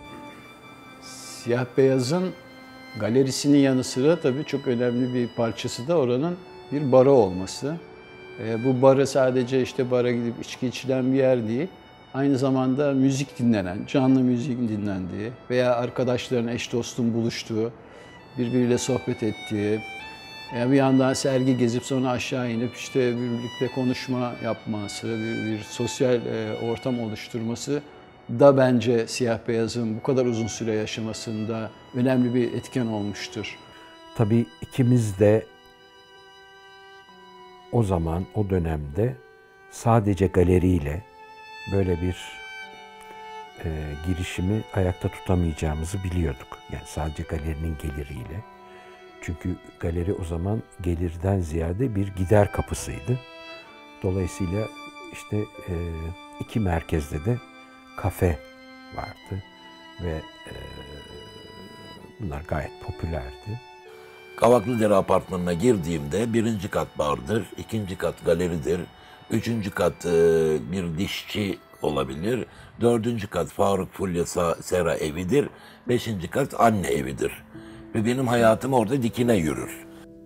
Siyah beyazın galerisinin yanı sıra tabii çok önemli bir parçası da oranın bir barı olması. E, bu barı sadece işte bara gidip içki içilen bir yer değil, aynı zamanda müzik dinlenen, canlı müziğin dinlendiği veya arkadaşların, eş dostun buluştuğu, birbiriyle sohbet ettiği, yani bir yandan sergi gezip sonra aşağı inip işte birlikte konuşma yapması, bir, bir sosyal e, ortam oluşturması da bence siyah beyazın bu kadar uzun süre yaşamasında önemli bir etken olmuştur. Tabii ikimiz de o zaman, o dönemde sadece galeriyle böyle bir e, girişimi ayakta tutamayacağımızı biliyorduk. Yani sadece galerinin geliriyle. Çünkü galeri o zaman gelirden ziyade bir gider kapısıydı. Dolayısıyla işte e, iki merkezde de kafe vardı ve e, bunlar gayet popülerdi. Kavaklıdere Apartmanı'na girdiğimde birinci kat bardır, ikinci kat galeridir, üçüncü kat e, bir dişçi olabilir, dördüncü kat Faruk Fulya Sera evidir, beşinci kat anne evidir. Ve benim hayatım orada dikine yürür.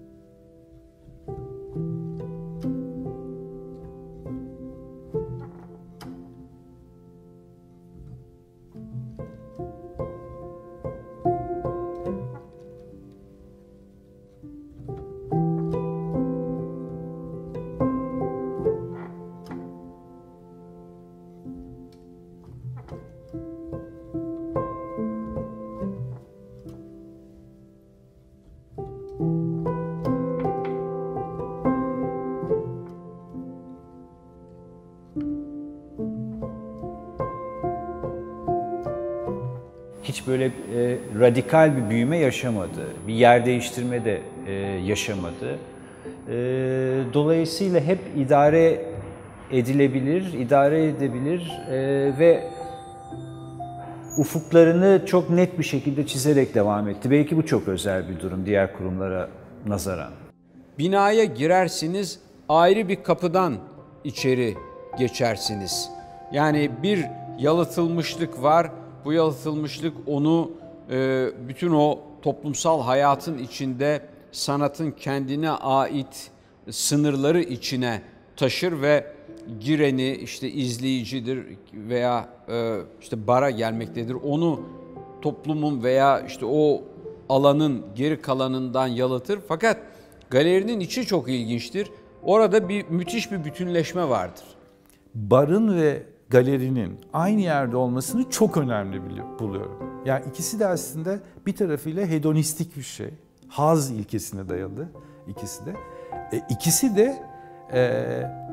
Hiç böyle e, radikal bir büyüme yaşamadı, bir yer değiştirme de e, yaşamadı. E, dolayısıyla hep idare edilebilir, idare edebilir e, ve ufuklarını çok net bir şekilde çizerek devam etti. Belki bu çok özel bir durum diğer kurumlara nazaran. Binaya girersiniz, ayrı bir kapıdan içeri geçersiniz. Yani bir yalıtılmışlık var. Bu yalıtılmışlık onu e, bütün o toplumsal hayatın içinde sanatın kendine ait sınırları içine taşır ve gireni işte izleyicidir veya e, işte bara gelmektedir. Onu toplumun veya işte o alanın geri kalanından yalıtır. Fakat galerinin içi çok ilginçtir. Orada bir müthiş bir bütünleşme vardır. Barın ve galerinin aynı yerde olmasını çok önemli buluyorum. Yani ikisi de aslında bir tarafıyla hedonistik bir şey. Haz ilkesine dayalı ikisi de. E, ikisi de e,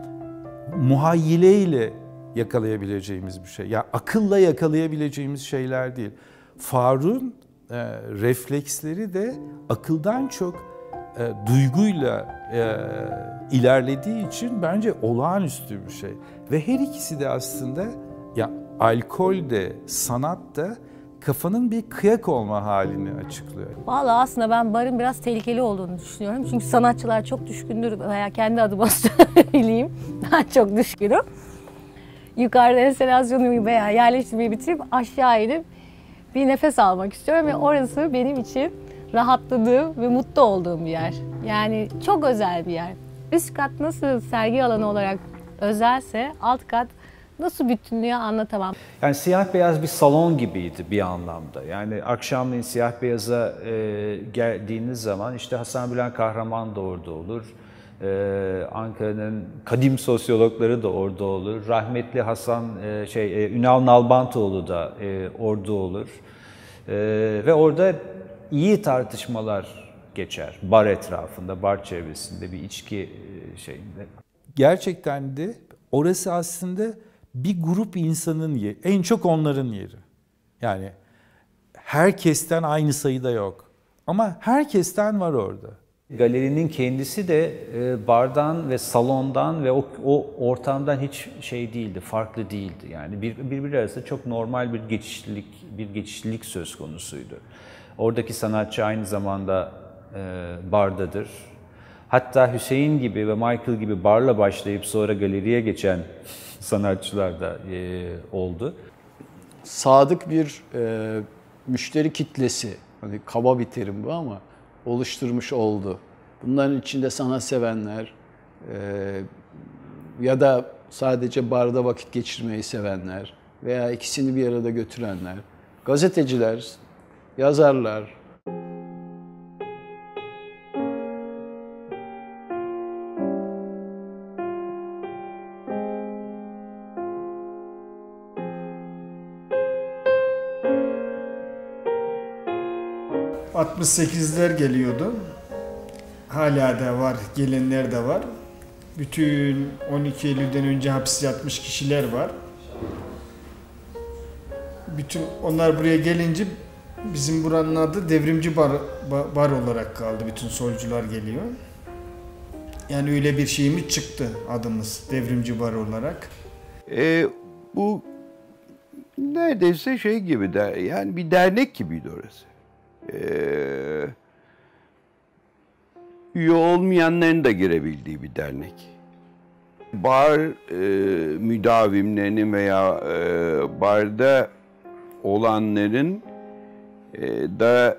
muhayyileyle yakalayabileceğimiz bir şey. Yani akılla yakalayabileceğimiz şeyler değil. Faruk'un e, refleksleri de akıldan çok e, duyguyla e, ilerlediği için bence olağanüstü bir şey. Ve her ikisi de aslında ya alkol de sanat da kafanın bir kıyak olma halini açıklıyor. Vallahi aslında ben barın biraz tehlikeli olduğunu düşünüyorum. Çünkü sanatçılar çok düşkündür veya kendi adıma söyleyeyim. Ben çok düşkünüm. Yukarıda enstalasyonumu veya yerleştirmeyi bitirip aşağı inip bir nefes almak istiyorum ve orası benim için rahatladığım ve mutlu olduğum bir yer. Yani çok özel bir yer. Üst kat nasıl sergi alanı olarak özelse alt kat nasıl bütünlüğü anlatamam. Yani siyah beyaz bir salon gibiydi bir anlamda. Yani akşamleyin siyah beyaza e, geldiğiniz zaman işte Hasan Bülent Kahraman da orada olur. Ee, Ankara'nın kadim sosyologları da orada olur. Rahmetli Hasan e, şey e, Ünal Nalbantoğlu da e, orada olur. E, ve orada iyi tartışmalar geçer. Bar etrafında, bar çevresinde, bir içki şeyinde. Gerçekten de orası aslında bir grup insanın yeri. En çok onların yeri. Yani herkesten aynı sayıda yok. Ama herkesten var orada. Galerinin kendisi de bardan ve salondan ve o, o ortamdan hiç şey değildi, farklı değildi. Yani bir, birbiri arasında çok normal bir geçişlilik, bir geçişlilik söz konusuydu. Oradaki sanatçı aynı zamanda e, bardadır. Hatta Hüseyin gibi ve Michael gibi barla başlayıp sonra galeriye geçen sanatçılar da e, oldu. Sadık bir e, müşteri kitlesi, hani kaba bir terim bu ama oluşturmuş oldu. Bunların içinde sanatsevenler e, ya da sadece barda vakit geçirmeyi sevenler veya ikisini bir arada götürenler, gazeteciler, yazarlar. altmış sekizler geliyordu. Hala da var, gelenler de var. Bütün on iki Eylül'den önce hapis yatmış kişiler var. Bütün onlar buraya gelince bizim buranın adı Devrimci Bar, bar olarak kaldı. Bütün solcular geliyor. Yani öyle bir şeyimiz çıktı, adımız Devrimci Bar olarak. E, bu neredeyse şey gibi, de, yani bir dernek gibiydi orası. Ee, üye olmayanların da girebildiği bir dernek. Bar e, müdavimlerinin veya e, barda olanların e, da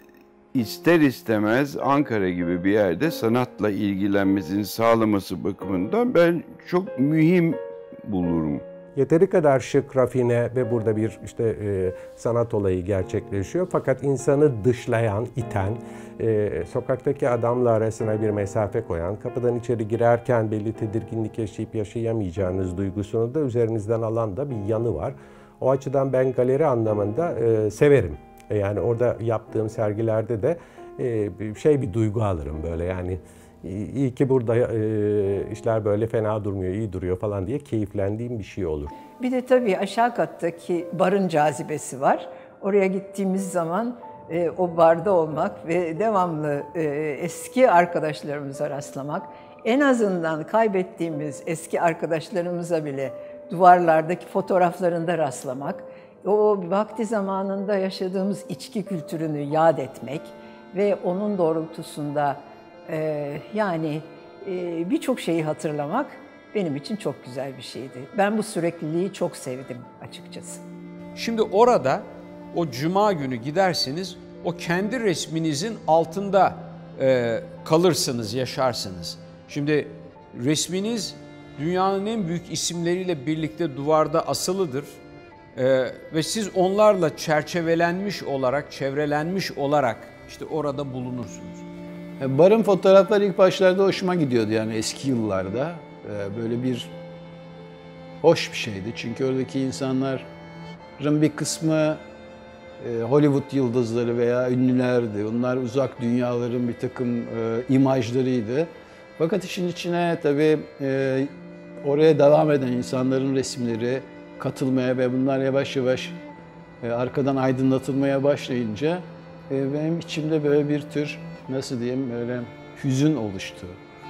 ister istemez Ankara gibi bir yerde sanatla ilgilenmesini sağlaması bakımından ben çok mühim bulurum. Yeteri kadar şık, rafine ve burada bir işte e, sanat olayı gerçekleşiyor. Fakat insanı dışlayan, iten, e, sokaktaki adamla arasına bir mesafe koyan, kapıdan içeri girerken belli tedirginlik yaşayıp yaşayamayacağınız duygusunu da üzerinizden alan da bir yanı var. O açıdan ben galeri anlamında e, severim. E, yani orada yaptığım sergilerde de e, bir şey bir duygu alırım böyle yani. İyi ki burada e, işler böyle fena durmuyor, iyi duruyor falan diye keyiflendiğim bir şey olur. Bir de tabii aşağı kattaki barın cazibesi var. Oraya gittiğimiz zaman e, o barda olmak ve devamlı e, eski arkadaşlarımıza rastlamak, en azından kaybettiğimiz eski arkadaşlarımıza bile duvarlardaki fotoğraflarında rastlamak, o vakti zamanında yaşadığımız içki kültürünü yad etmek ve onun doğrultusunda Ee, yani e, birçok şeyi hatırlamak benim için çok güzel bir şeydi. Ben bu sürekliliği çok sevdim açıkçası. Şimdi orada o cuma günü giderseniz o kendi resminizin altında e, kalırsınız, yaşarsınız. Şimdi resminiz dünyanın en büyük isimleriyle birlikte duvarda asılıdır. E, ve siz onlarla çerçevelenmiş olarak, çevrelenmiş olarak işte orada bulunursunuz. Barın fotoğrafları ilk başlarda hoşuma gidiyordu yani eski yıllarda. Böyle bir hoş bir şeydi. Çünkü oradaki insanların bir kısmı Hollywood yıldızları veya ünlülerdi. Onlar uzak dünyaların bir takım imajlarıydı. Fakat işin içine tabii oraya devam eden insanların resimleri katılmaya ve bunlar yavaş yavaş arkadan aydınlatılmaya başlayınca benim içimde böyle bir tür, nasıl diyeyim, böyle hüzün oluştu.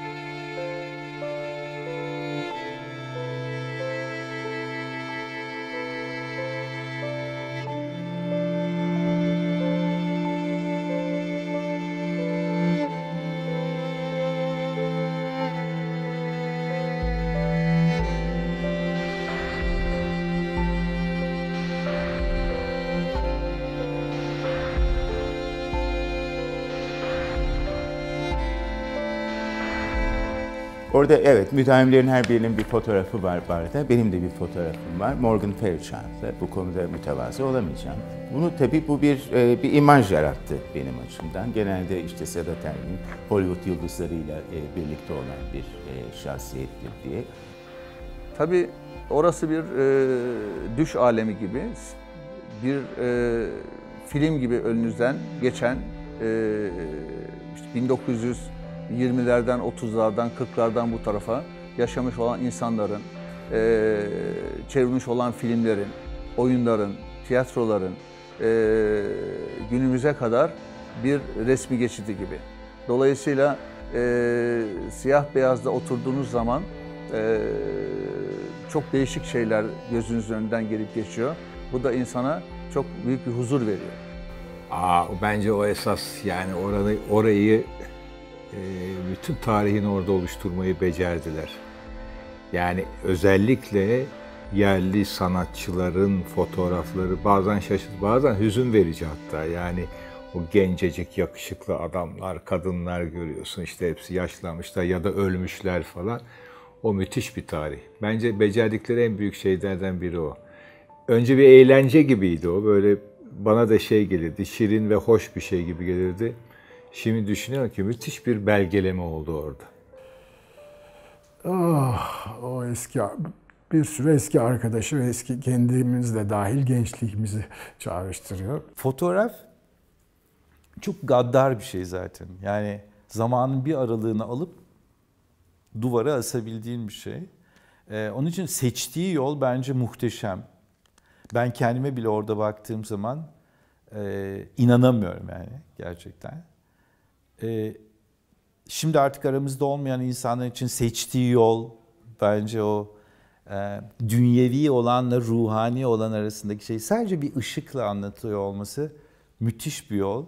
Orada evet, müdavimlerin her birinin bir fotoğrafı var barda. Benim de bir fotoğrafım var. Morgan Fairchild'da. Bu konuda mütevazı olamayacağım. Bunu tabii bu bir e, bir imaj yarattı benim açımdan. Genelde işte Sedat Ergin, Hollywood yıldızlarıyla e, birlikte olan bir e, şahsiyettir diye. Tabii orası bir e, düş alemi gibi, bir e, film gibi önünüzden geçen e, işte bin dokuz yüz yirmilerden, otuzlardan, kırklardan bu tarafa yaşamış olan insanların, e, çevrilmiş olan filmlerin, oyunların, tiyatroların e, günümüze kadar bir resmi geçidi gibi. Dolayısıyla e, siyah beyazda oturduğunuz zaman e, çok değişik şeyler gözünüzün önünden gelip geçiyor. Bu da insana çok büyük bir huzur veriyor. Aa, bence o esas, yani orayı, orayı bütün tarihin orada oluşturmayı becerdiler. Yani özellikle yerli sanatçıların fotoğrafları bazen şaşırt, bazen hüzün verici hatta. Yani o gencecik yakışıklı adamlar, kadınlar görüyorsun, işte hepsi yaşlanmışlar ya da ölmüşler falan. O müthiş bir tarih. Bence becerdikleri en büyük şeylerden biri o. Önce bir eğlence gibiydi o, böyle bana da şey gelirdi, şirin ve hoş bir şey gibi gelirdi. Şimdi düşünüyorum ki müthiş bir belgeleme oldu orada. Oh, o eski, bir sürü eski arkadaşı ve eski kendimiz de dahil gençliğimizi çağrıştırıyor. Fotoğraf çok gaddar bir şey zaten. Yani zamanın bir aralığını alıp duvara asabildiğin bir şey. Ee, onun için seçtiği yol bence muhteşem. Ben kendime bile orada baktığım zaman e, inanamıyorum yani gerçekten. E, şimdi artık aramızda olmayan insanlar için seçtiği yol bence o e, dünyevi olanla ruhani olan arasındaki şey sadece bir ışıkla anlatıyor olması müthiş bir yol.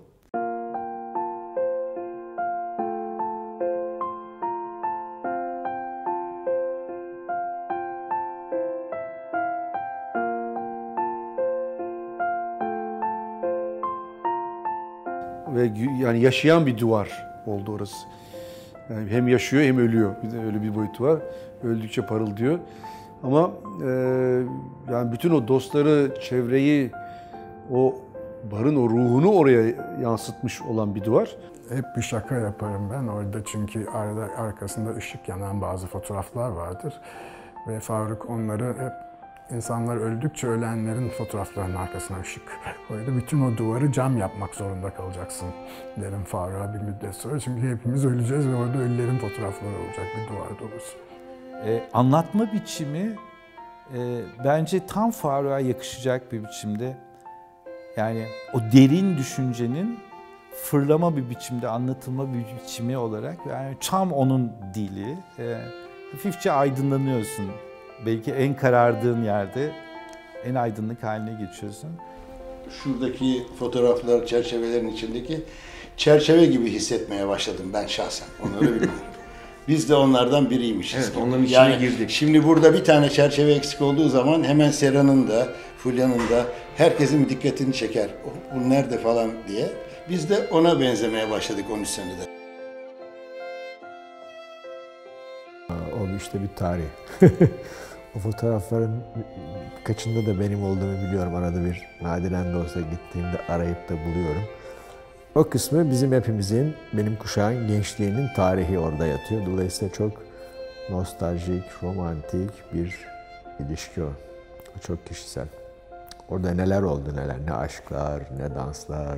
Ve yani yaşayan bir duvar oldu orası. Yani hem yaşıyor hem ölüyor. Bir de öyle bir boyutu var. Öldükçe parıldıyor. Ama e, yani bütün o dostları, çevreyi, o barın o ruhunu oraya yansıtmış olan bir duvar. Hep bir şaka yaparım ben orada çünkü arada arkasında ışık yanan bazı fotoğraflar vardır. Ve Faruk onları hep insanlar öldükçe ölenlerin fotoğraflarının arkasına ışık koydu. Bütün o duvarı cam yapmak zorunda kalacaksın derim Faruk'a bir müddet sonra. Çünkü hepimiz öleceğiz ve orada ölülerin fotoğrafları olacak bir duvar dolusu. Ee, anlatma biçimi e, bence tam Faruk'a yakışacak bir biçimde. Yani o derin düşüncenin fırlama bir biçimde anlatılma bir biçimi olarak yani tam onun dili. E, hafifçe aydınlanıyorsun. Belki en karardığın yerde en aydınlık haline geçiyorsun. Şuradaki fotoğraflar, çerçevelerin içindeki çerçeve gibi hissetmeye başladım ben şahsen. Onları bilmiyorum. Biz de onlardan biriymişiz. Evet, onların içine yani girdik. Şimdi burada bir tane çerçeve eksik olduğu zaman hemen Sera'nın da, Fulya'nın da herkesin dikkatini çeker. Bu nerede falan diye. Biz de ona benzemeye başladık on üç senede. O işte bir tarih. O fotoğrafların kaçında da benim olduğumu biliyorum. Arada bir nadiren de olsa gittiğimde arayıp da buluyorum. O kısmı bizim hepimizin, benim kuşağın gençliğinin tarihi orada yatıyor. Dolayısıyla çok nostaljik, romantik bir ilişki o. O çok kişisel. Orada neler oldu neler, ne aşklar, ne danslar.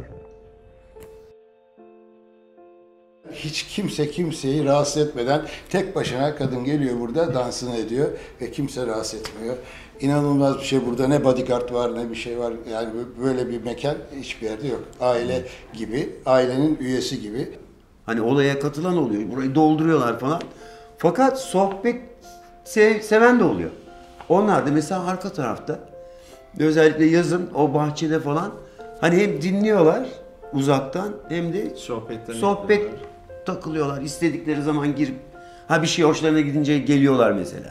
Hiç kimse kimseyi rahatsız etmeden tek başına kadın geliyor burada dansını ediyor ve kimse rahatsız etmiyor. İnanılmaz bir şey burada. Ne bodyguard var ne bir şey var. Yani böyle bir mekan hiçbir yerde yok. Aile gibi, ailenin üyesi gibi. Hani olaya katılan oluyor. Burayı dolduruyorlar falan. Fakat sohbet sev, seven de oluyor. Onlar da mesela arka tarafta. Özellikle yazın o bahçede falan. Hani hem dinliyorlar uzaktan hem de sohbet takılıyorlar. İstedikleri zaman girip ha bir şey hoşlarına gidince geliyorlar mesela.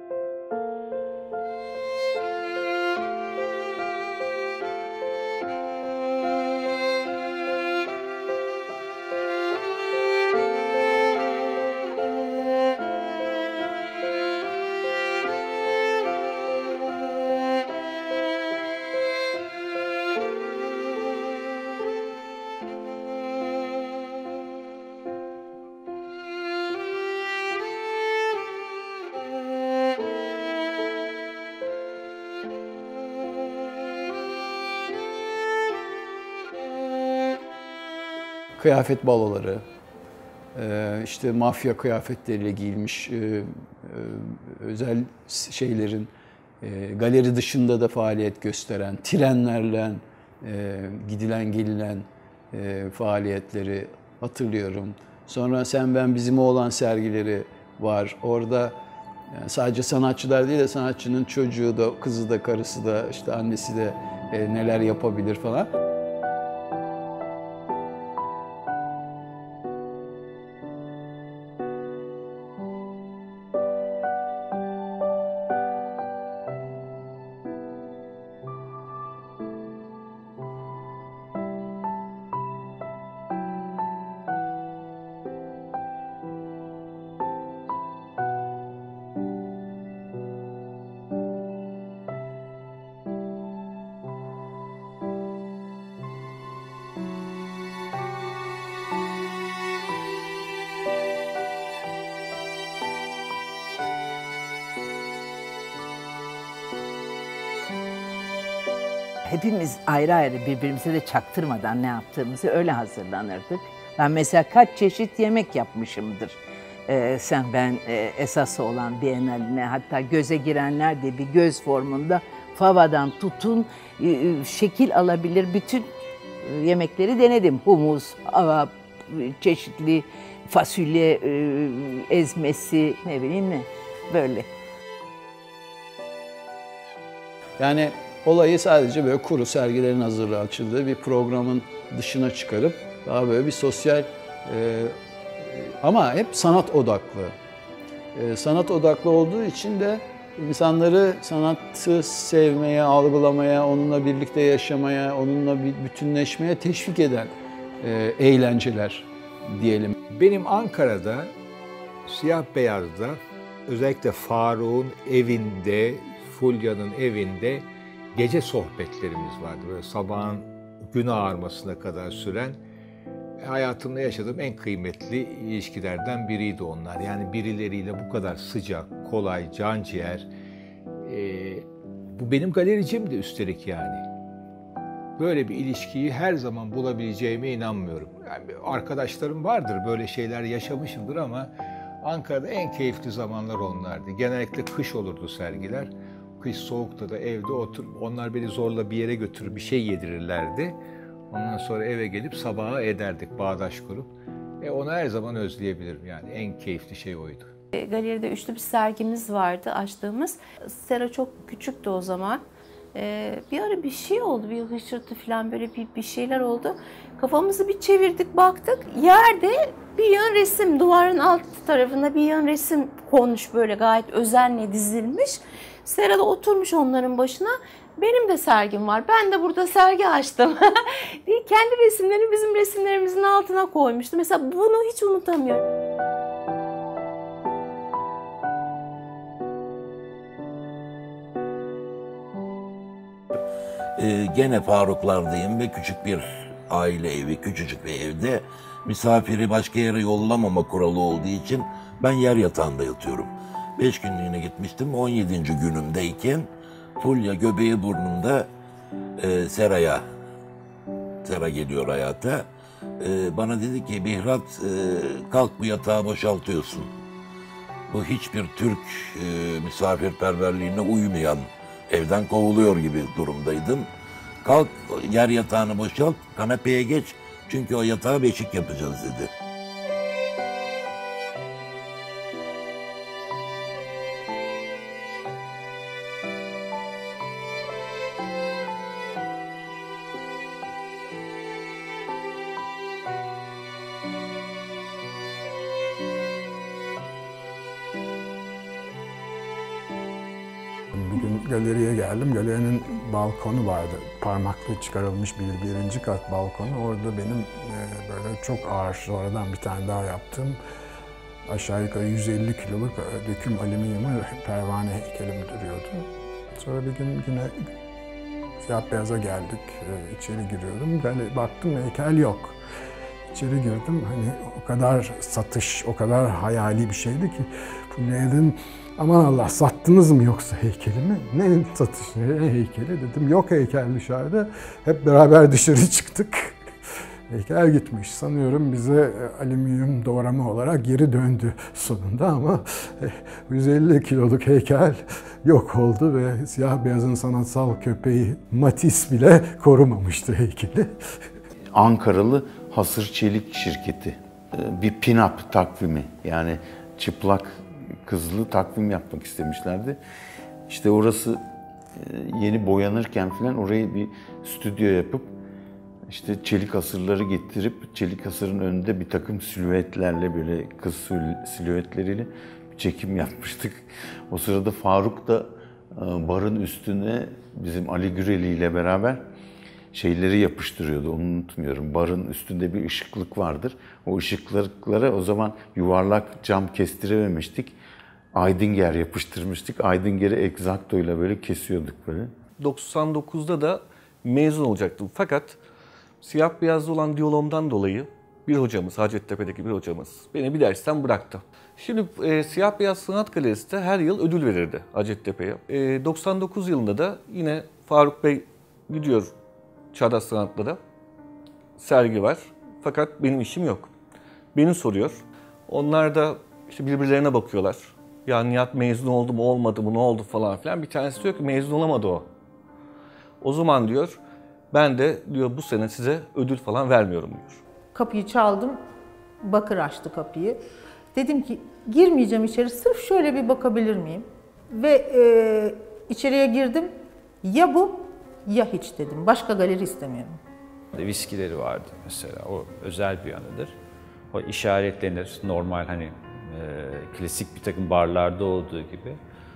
Kıyafet baloları, işte mafya kıyafetleriyle giyilmiş özel şeylerin galeri dışında da faaliyet gösteren, trenlerle gidilen gelilen faaliyetleri hatırlıyorum. Sonra Sen Ben Bizim olan sergileri var. Orada sadece sanatçılar değil de sanatçının çocuğu da, kızı da, karısı da, işte annesi de neler yapabilir falan. Hepimiz ayrı ayrı birbirimize de çaktırmadan ne yaptığımızı öyle hazırlanırdık. Ben mesela kaç çeşit yemek yapmışımdır. e, sen ben e, esası olan Biennaline, hatta göze girenler de bir göz formunda favadan tutun e, şekil alabilir bütün e, yemekleri denedim. Humus, ava, çeşitli fasulye e, ezmesi, ne bileyim ne, böyle. Yani olayı sadece böyle kuru sergilerin hazırlığı açıldığı bir programın dışına çıkarıp daha böyle bir sosyal e, ama hep sanat odaklı. E, sanat odaklı olduğu için de insanları sanatı sevmeye, algılamaya, onunla birlikte yaşamaya, onunla bütünleşmeye teşvik eden e, eğlenceler diyelim. Benim Ankara'da siyah beyazda özellikle Faruk'un evinde, Fulya'nın evinde gece sohbetlerimiz vardı. Böyle sabahın gün ağarmasına kadar süren, hayatımda yaşadığım en kıymetli ilişkilerden biriydi onlar. Yani birileriyle bu kadar sıcak, kolay, canciğer. Ee, bu benim galericimdi üstelik yani. Böyle bir ilişkiyi her zaman bulabileceğime inanmıyorum. Yani arkadaşlarım vardır, böyle şeyler yaşamışımdır ama Ankara'da en keyifli zamanlar onlardı. Genellikle kış olurdu sergiler. Kış soğukta da evde oturup onlar beni zorla bir yere götürüp bir şey yedirirlerdi. Ondan sonra eve gelip sabaha ederdik bağdaş kurup. E onu her zaman özleyebilirim yani en keyifli şey oydu. Galeride üçlü bir sergimiz vardı açtığımız. Sera çok küçüktü o zaman. Ee, bir ara bir şey oldu, bir hışırtı falan böyle bir, bir şeyler oldu. Kafamızı bir çevirdik baktık, yerde bir yön resim, duvarın alt tarafında bir yön resim konmuş böyle gayet özenle dizilmiş. Sera da oturmuş onların başına. Benim de sergim var, ben de burada sergi açtım diye kendi resimlerini bizim resimlerimizin altına koymuştu. Mesela bunu hiç unutamıyorum. Ee, gene Faruklardayım ve küçük bir aile evi, küçücük bir evde misafiri başka yere yollamama kuralı olduğu için ben yer yatağında yatıyorum. Beş günlüğüne gitmiştim, on yedinci günümdeyken Fulya göbeği burnunda e, Sera'ya, Sera geliyor hayata. E, bana dedi ki Mihrat e, kalk bu yatağı boşaltıyorsun. Bu hiçbir Türk e, misafirperverliğine uymayan, evden kovuluyor gibi durumdaydım. Kalk yer yatağını boşalt, kanepeye geç çünkü o yatağa beşik yapacağız dedi. Bugün galeriye geldim. Galerinin balkonu vardı. Parmaklı çıkarılmış bir birinci kat balkonu. Orada benim e, böyle çok ağır, sonradan bir tane daha yaptım. Aşağı yukarı yüz elli kiloluk döküm alüminyumu pervane heykelim duruyordu. Sonra bir gün yine siyah beyaza geldik. E, içeri giriyorum. Ben baktım heykel yok. İçeri girdim. Hani o kadar satış, o kadar hayali bir şeydi ki Fulya'ya dedim, aman Allah sattınız mı yoksa heykelimi? Ne satış, ne heykeli dedim. Yok heykel dışarıda. Hep beraber dışarı çıktık. Heykel gitmiş. Sanıyorum bize alüminyum doğrama olarak geri döndü sonunda ama yüz elli kiloluk heykel yok oldu ve siyah beyazın sanatsal köpeği Matisse bile korumamıştı heykeli. Ankaralı Hasır Çelik şirketi bir pin-up takvimi, yani çıplak kızlı takvim yapmak istemişlerdi. İşte orası yeni boyanırken falan orayı bir stüdyo yapıp işte çelik hasırları getirip çelik hasırın önünde bir takım silüetlerle, böyle kız silüetleriyle bir çekim yapmıştık. O sırada Faruk da barın üstüne bizim Ali Güreli ile beraber şeyleri yapıştırıyordu, onu unutmuyorum. Barın üstünde bir ışıklık vardır. O ışıklıklara o zaman yuvarlak cam kestirememiştik. Aydinger yapıştırmıştık. Aydinger'i Exacto ile böyle kesiyorduk böyle. doksan dokuzda da mezun olacaktım. Fakat siyah beyazlı olan diyalogumdan dolayı bir hocamız, Hacettepe'deki bir hocamız beni bir dersten bıraktı. Şimdi e, Siyah Beyaz Sanat Galerisi de her yıl ödül verirdi Hacettepe'ye. E, doksan dokuz yılında da yine Faruk Bey gidiyor Çağdaş Sanat'ta, sergi var. Fakat benim işim yok. Beni soruyor. Onlar da işte birbirlerine bakıyorlar. Ya Nihat mezun oldu mu olmadı mı ne oldu falan filan. Bir tanesi diyor ki mezun olamadı o. O zaman diyor ben de diyor bu sene size ödül falan vermiyorum diyor. Kapıyı çaldım. Bakır açtı kapıyı. Dedim ki girmeyeceğim içeri, sırf şöyle bir bakabilir miyim? Ve e, içeriye girdim. Ya bu ya hiç dedim. Başka galeri istemiyorum. Viskileri vardı mesela. O özel bir yanıdır. O işaretlenir. Normal hani e, klasik bir takım barlarda olduğu gibi.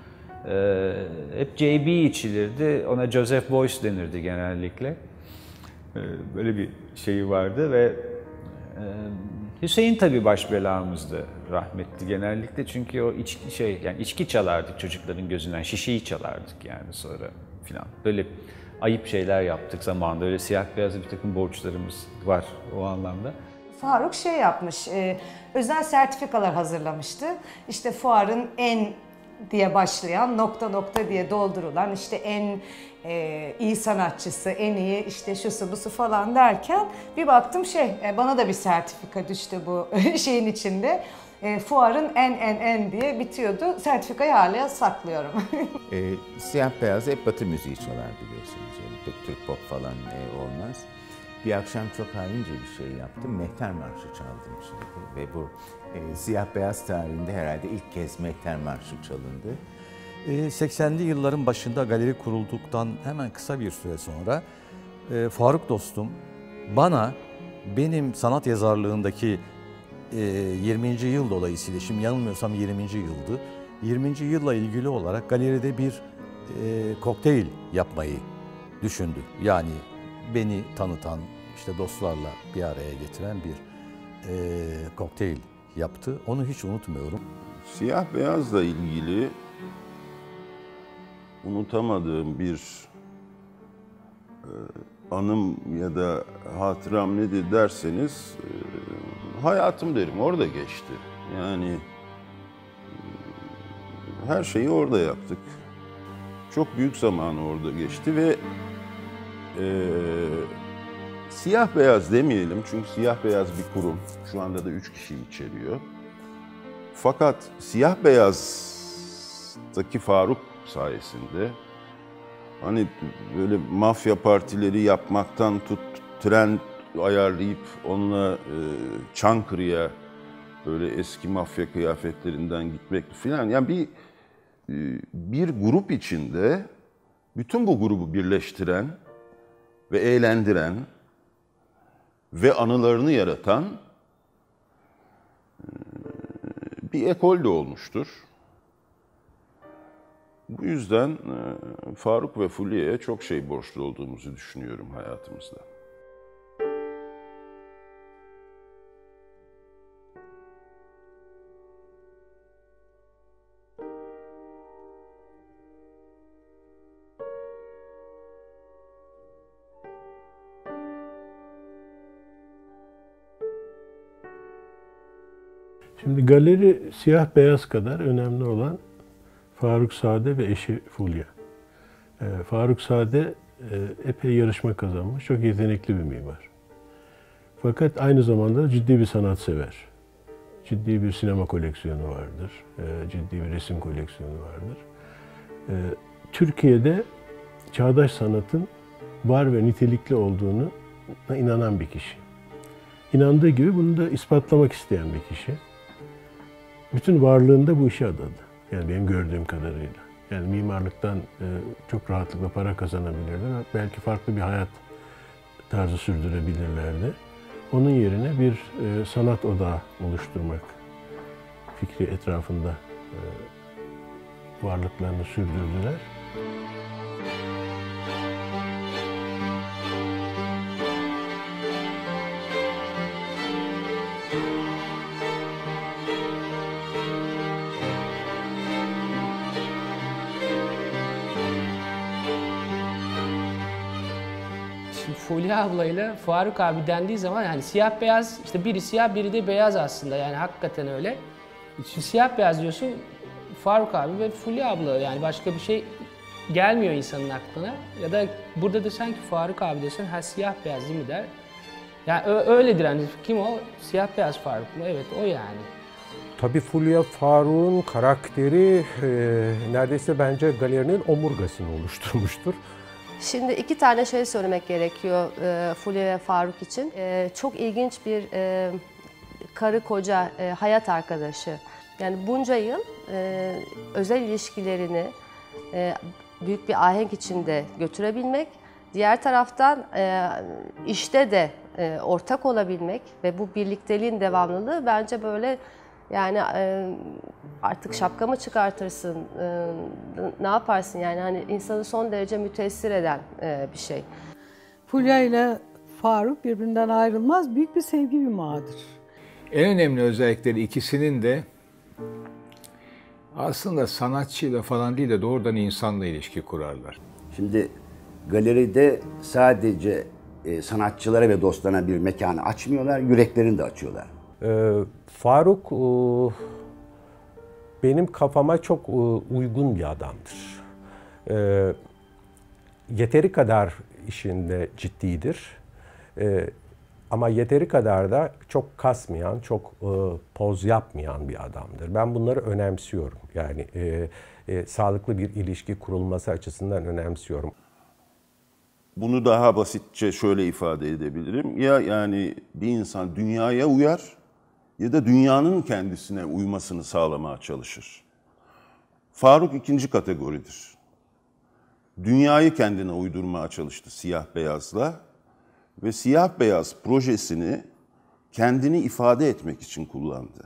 E, hep J B içilirdi. Ona Joseph Beuys denirdi genellikle. E, böyle bir şeyi vardı ve e, Hüseyin tabii baş belamızdı rahmetli genellikle. Çünkü o içki şey yani içki çalardık çocukların gözünden. Şişeyi çalardık yani sonra filan. Böyle ayıp şeyler yaptık zamanında. Öyle siyah beyaz bir takım borçlarımız var o anlamda. Faruk şey yapmış, e, özel sertifikalar hazırlamıştı. İşte fuarın en diye başlayan, nokta nokta diye doldurulan, işte en e, iyi sanatçısı, en iyi işte şusu busu falan derken bir baktım şey, e, bana da bir sertifika düştü bu şeyin içinde. E, fuarın en en en diye bitiyordu. Sertifikayı hala saklıyorum. e, siyah beyaz hep Batı müziği çalar biliyorsunuz. Yani pek Türk pop falan e, olmaz. Bir akşam çok haince bir şey yaptım. Mehter Marşı çaldım şimdi. Ve bu e, siyah beyaz tarihinde herhalde ilk kez Mehter Marşı çalındı. seksenli yılların başında galeri kurulduktan hemen kısa bir süre sonra e, Faruk dostum bana benim sanat yazarlığındaki e, yirminci yıl dolayısıyla, şimdi yanılmıyorsam yirminci yıldı, yirminci yılla ilgili olarak galeride bir e, kokteyl yapmayı düşündü. Yani beni tanıtan, işte dostlarla bir araya getiren bir e, kokteyl yaptı. Onu hiç unutmuyorum. Siyah beyazla ilgili unutamadığım bir e, anım ya da hatıram nedir derseniz e, hayatım derim, orada geçti. Yani e, her şeyi orada yaptık. Çok büyük zamanı orada geçti ve e, siyah beyaz demeyelim çünkü siyah beyaz bir kurum. Şu anda da üç kişi içeriyor. Fakat siyah beyazdaki Faruk sayesinde hani böyle mafya partileri yapmaktan tut, tren ayarlayıp onunla e, Çankırı'ya böyle eski mafya kıyafetlerinden gitmek filan. Yani bir e, bir grup içinde bütün bu grubu birleştiren ve eğlendiren ve anılarını yaratan e, bir ekol de olmuştur. Bu yüzden Faruk ve Fulya'ya çok şey borçlu olduğumuzu düşünüyorum hayatımızda. Şimdi galeri siyah beyaz kadar önemli olan Faruk Sade ve eşi Fulya. Ee, Faruk Sade e, epey yarışma kazanmış, çok yetenekli bir mimar. Fakat aynı zamanda ciddi bir sanatsever. Ciddi bir sinema koleksiyonu vardır, e, ciddi bir resim koleksiyonu vardır. E, Türkiye'de çağdaş sanatın var ve nitelikli olduğuna inanan bir kişi. İnandığı gibi bunu da ispatlamak isteyen bir kişi. Bütün varlığında bu işe adadı. Yani benim gördüğüm kadarıyla. Yani mimarlıktan e, çok rahatlıkla para kazanabilirler. Belki farklı bir hayat tarzı sürdürebilirlerdi. Onun yerine bir e, sanat odağı oluşturmak fikri etrafında e, varlıklarını sürdürdüler. Fulya ablayla Faruk abi dendiği zaman yani siyah beyaz, işte biri siyah biri de beyaz aslında, yani hakikaten öyle. Şimdi siyah beyaz diyorsun, Faruk abi ve Fulya abla, yani başka bir şey gelmiyor insanın aklına. Ya da burada da sanki Faruk abi desen ha siyah beyaz değil mi der. Yani öyledir hani, kim o? Siyah beyaz Faruk mu? Evet o yani. Tabii Fulya Faruk'un karakteri e, neredeyse bence galerinin omurgasını oluşturmuştur. Şimdi iki tane şey söylemek gerekiyor e, Fulya ve Faruk için. E, çok ilginç bir e, karı koca e, hayat arkadaşı. Yani bunca yıl e, özel ilişkilerini e, büyük bir ahenk içinde götürebilmek, diğer taraftan e, işte de e, ortak olabilmek ve bu birlikteliğin devamlılığı bence böyle yani e, artık şapkamı çıkartırsın, e, ne yaparsın yani hani insanı son derece müteessir eden e, bir şey. Fulya ile Faruk birbirinden ayrılmaz, büyük bir sevgi yumağıdır. En önemli özellikleri ikisinin de aslında sanatçıyla falan değil de doğrudan insanla ilişki kurarlar. Şimdi galeride sadece e, sanatçılara ve dostlarına bir mekanı açmıyorlar, yüreklerini de açıyorlar. Ee, Faruk e, benim kafama çok e, uygun bir adamdır. E, yeteri kadar işinde ciddidir. E, ama yeteri kadar da çok kasmayan, çok e, poz yapmayan bir adamdır. Ben bunları önemsiyorum. Yani e, e, sağlıklı bir ilişki kurulması açısından önemsiyorum. Bunu daha basitçe şöyle ifade edebilirim. Ya yani bir insan dünyaya uyar ya da dünyanın kendisine uymasını sağlamaya çalışır. Faruk ikinci kategoridir. Dünyayı kendine uydurmaya çalıştı siyah beyazla ve siyah beyaz projesini kendini ifade etmek için kullandı.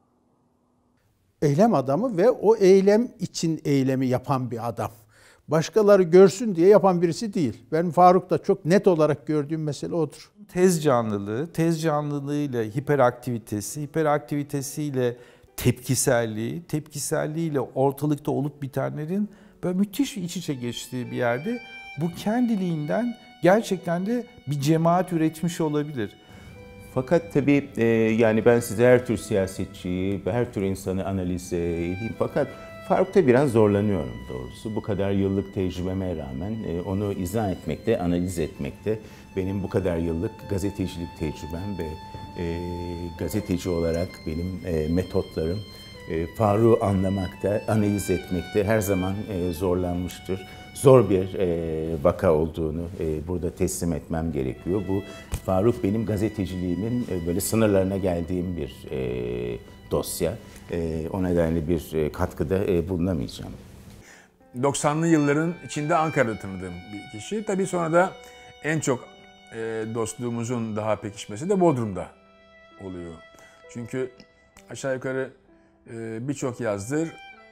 Eylem adamı ve o eylem için eylemi yapan bir adam. Başkaları görsün diye yapan birisi değil. Ben Faruk'ta çok net olarak gördüğüm mesele odur. Tez canlılığı, tez canlılığıyla hiperaktivitesi, hiperaktivitesiyle tepkiselliği, tepkiselliğiyle ortalıkta olup bitenlerin böyle müthiş iç içe geçtiği bir yerde bu kendiliğinden gerçekten de bir cemaat üretmiş olabilir. Fakat tabii e, yani ben size her tür siyasetçiyi, her tür insanı analiz edeyim. Fakat Faruk'ta biraz zorlanıyorum doğrusu. Bu kadar yıllık tecrübeme rağmen e, onu izah etmekte, analiz etmekte benim bu kadar yıllık gazetecilik tecrübem ve e, gazeteci olarak benim e, metotlarım e, Faruk'u anlamakta, analiz etmekte her zaman e, zorlanmıştır. Zor bir e, vaka olduğunu e, burada teslim etmem gerekiyor. Bu Faruk benim gazeteciliğimin e, böyle sınırlarına geldiğim bir e, dosya. E, o nedenle bir e, katkıda e, bulunamayacağım. doksanlı yılların içinde Ankara'da tanıdığım bir kişi. Tabii sonra da en çok e, dostluğumuzun daha pekişmesi de Bodrum'da oluyor. Çünkü aşağı yukarı e, birçok yazdır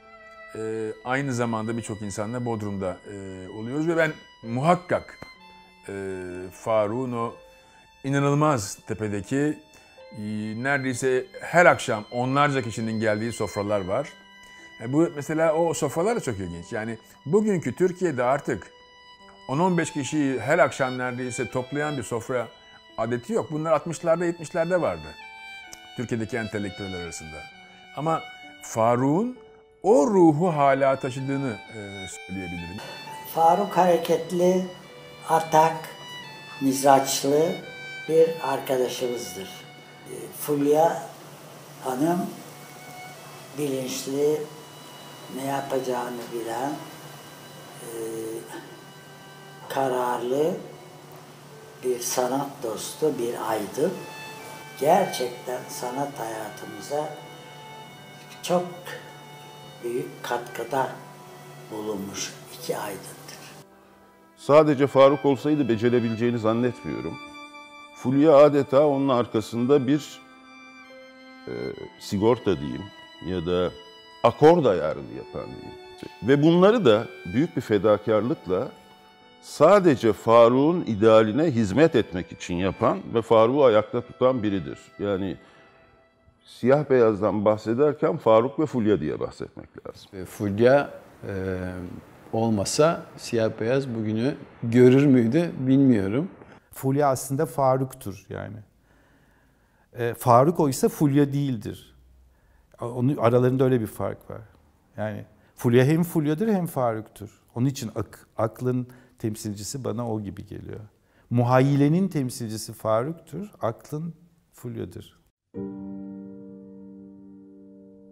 e, aynı zamanda birçok insanla Bodrum'da e, oluyoruz ve ben muhakkak e, Faruk'un o inanılmaz tepedeki e, neredeyse her akşam onlarca kişinin geldiği sofralar var. Yani bu mesela o sofralar da çok ilginç. Yani bugünkü Türkiye'de artık on on beş kişiyi her akşam neredeyse toplayan bir sofra adeti yok. Bunlar altmışlarda yetmişlerde vardı. Türkiye'deki entelektüeller arasında. Ama Faruk'un o ruhu hala taşıdığını e, söyleyebilirim. Faruk hareketli, atak, mizaçlı bir arkadaşımızdır. Fulya Hanım bilinçli, ne yapacağını bilen, e, kararlı bir sanat dostu, bir aydın. Gerçekten sanat hayatımıza çok büyük katkıda bulunmuş iki aydındır. Sadece Faruk olsaydı becerebileceğini zannetmiyorum. Fulya adeta onun arkasında bir e, sigorta diyeyim ya da akord ayarını yapan diyeyim. Ve bunları da büyük bir fedakarlıkla sadece Faruk'un idealine hizmet etmek için yapan ve Faruk'u ayakta tutan biridir. Yani siyah beyazdan bahsederken Faruk ve Fulya diye bahsetmek lazım. Fulya e, olmasa siyah beyaz bugünü görür müydü bilmiyorum. Fulya aslında Faruk'tur yani. E, Faruk oysa Fulya değildir. Onun aralarında öyle bir fark var. Yani Fulya hem Fulya'dır hem Faruk'tur. Onun için ak, aklın temsilcisi bana o gibi geliyor. Muhayyilenin temsilcisi Faruk'tur, aklın Fulya'dır.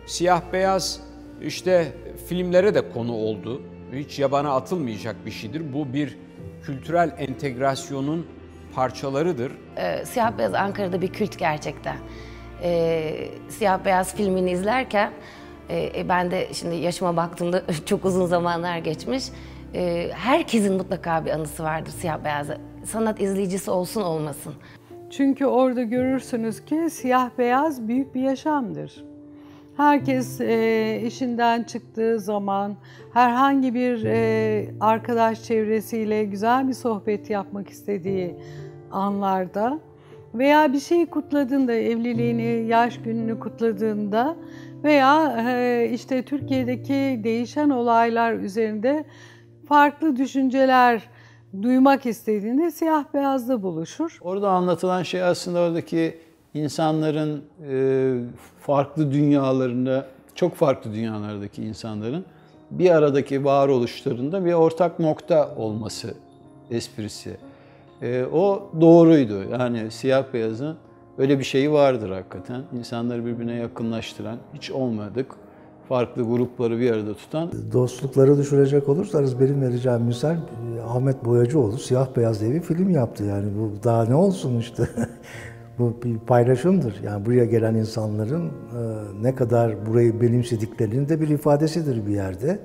Siyah beyaz işte filmlere de konu oldu. Hiç yabana atılmayacak bir şeydir. Bu bir kültürel entegrasyonun parçalarıdır. Ee, Siyah Beyaz Ankara'da bir kült gerçekten. Ee, Siyah Beyaz filmini izlerken e, ben de şimdi yaşıma baktığımda çok uzun zamanlar geçmiş. Ee, herkesin mutlaka bir anısı vardır Siyah Beyaz'a. Sanat izleyicisi olsun olmasın. Çünkü orada görürsünüz ki siyah beyaz büyük bir yaşamdır. Herkes e, işinden çıktığı zaman herhangi bir e, arkadaş çevresiyle güzel bir sohbet yapmak istediği anlarda veya bir şeyi kutladığında, evliliğini, yaş gününü kutladığında veya e, işte Türkiye'deki değişen olaylar üzerinde farklı düşünceler duymak istediğinde siyah beyazda buluşur. Orada anlatılan şey aslında oradaki insanların e, farklı dünyalarında, çok farklı dünyalardaki insanların bir aradaki varoluşlarında bir ortak nokta olması esprisi. E, o doğruydu. Yani siyah beyazın öyle bir şeyi vardır hakikaten. İnsanları birbirine yakınlaştıran, hiç olmadık farklı grupları bir arada tutan. Dostlukları düşürecek olursanız benim vereceğim misal Ahmet Boyacıoğlu Siyah Beyaz diye bir film yaptı. Yani bu daha ne olsun işte. Bu bir paylaşımdır. Yani buraya gelen insanların ne kadar burayı benimsediklerinin de bir ifadesidir bir yerde.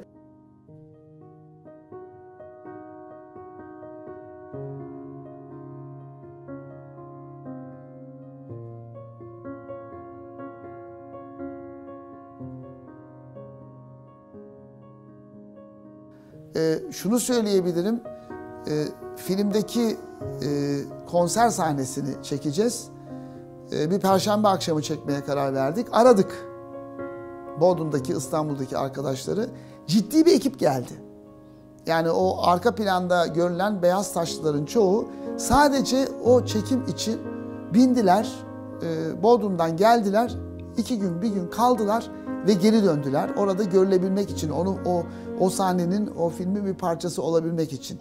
Ee, şunu söyleyebilirim, ee, filmdeki e, konser sahnesini çekeceğiz. Ee, bir perşembe akşamı çekmeye karar verdik. Aradık Bodrum'daki, İstanbul'daki arkadaşları. Ciddi bir ekip geldi. Yani o arka planda görülen beyaz taşlıların çoğu sadece o çekim için bindiler, e, Bodrum'dan geldiler, iki gün bir gün kaldılar ve geri döndüler. Orada görülebilmek için, onu o o sahnenin, o filmin bir parçası olabilmek için.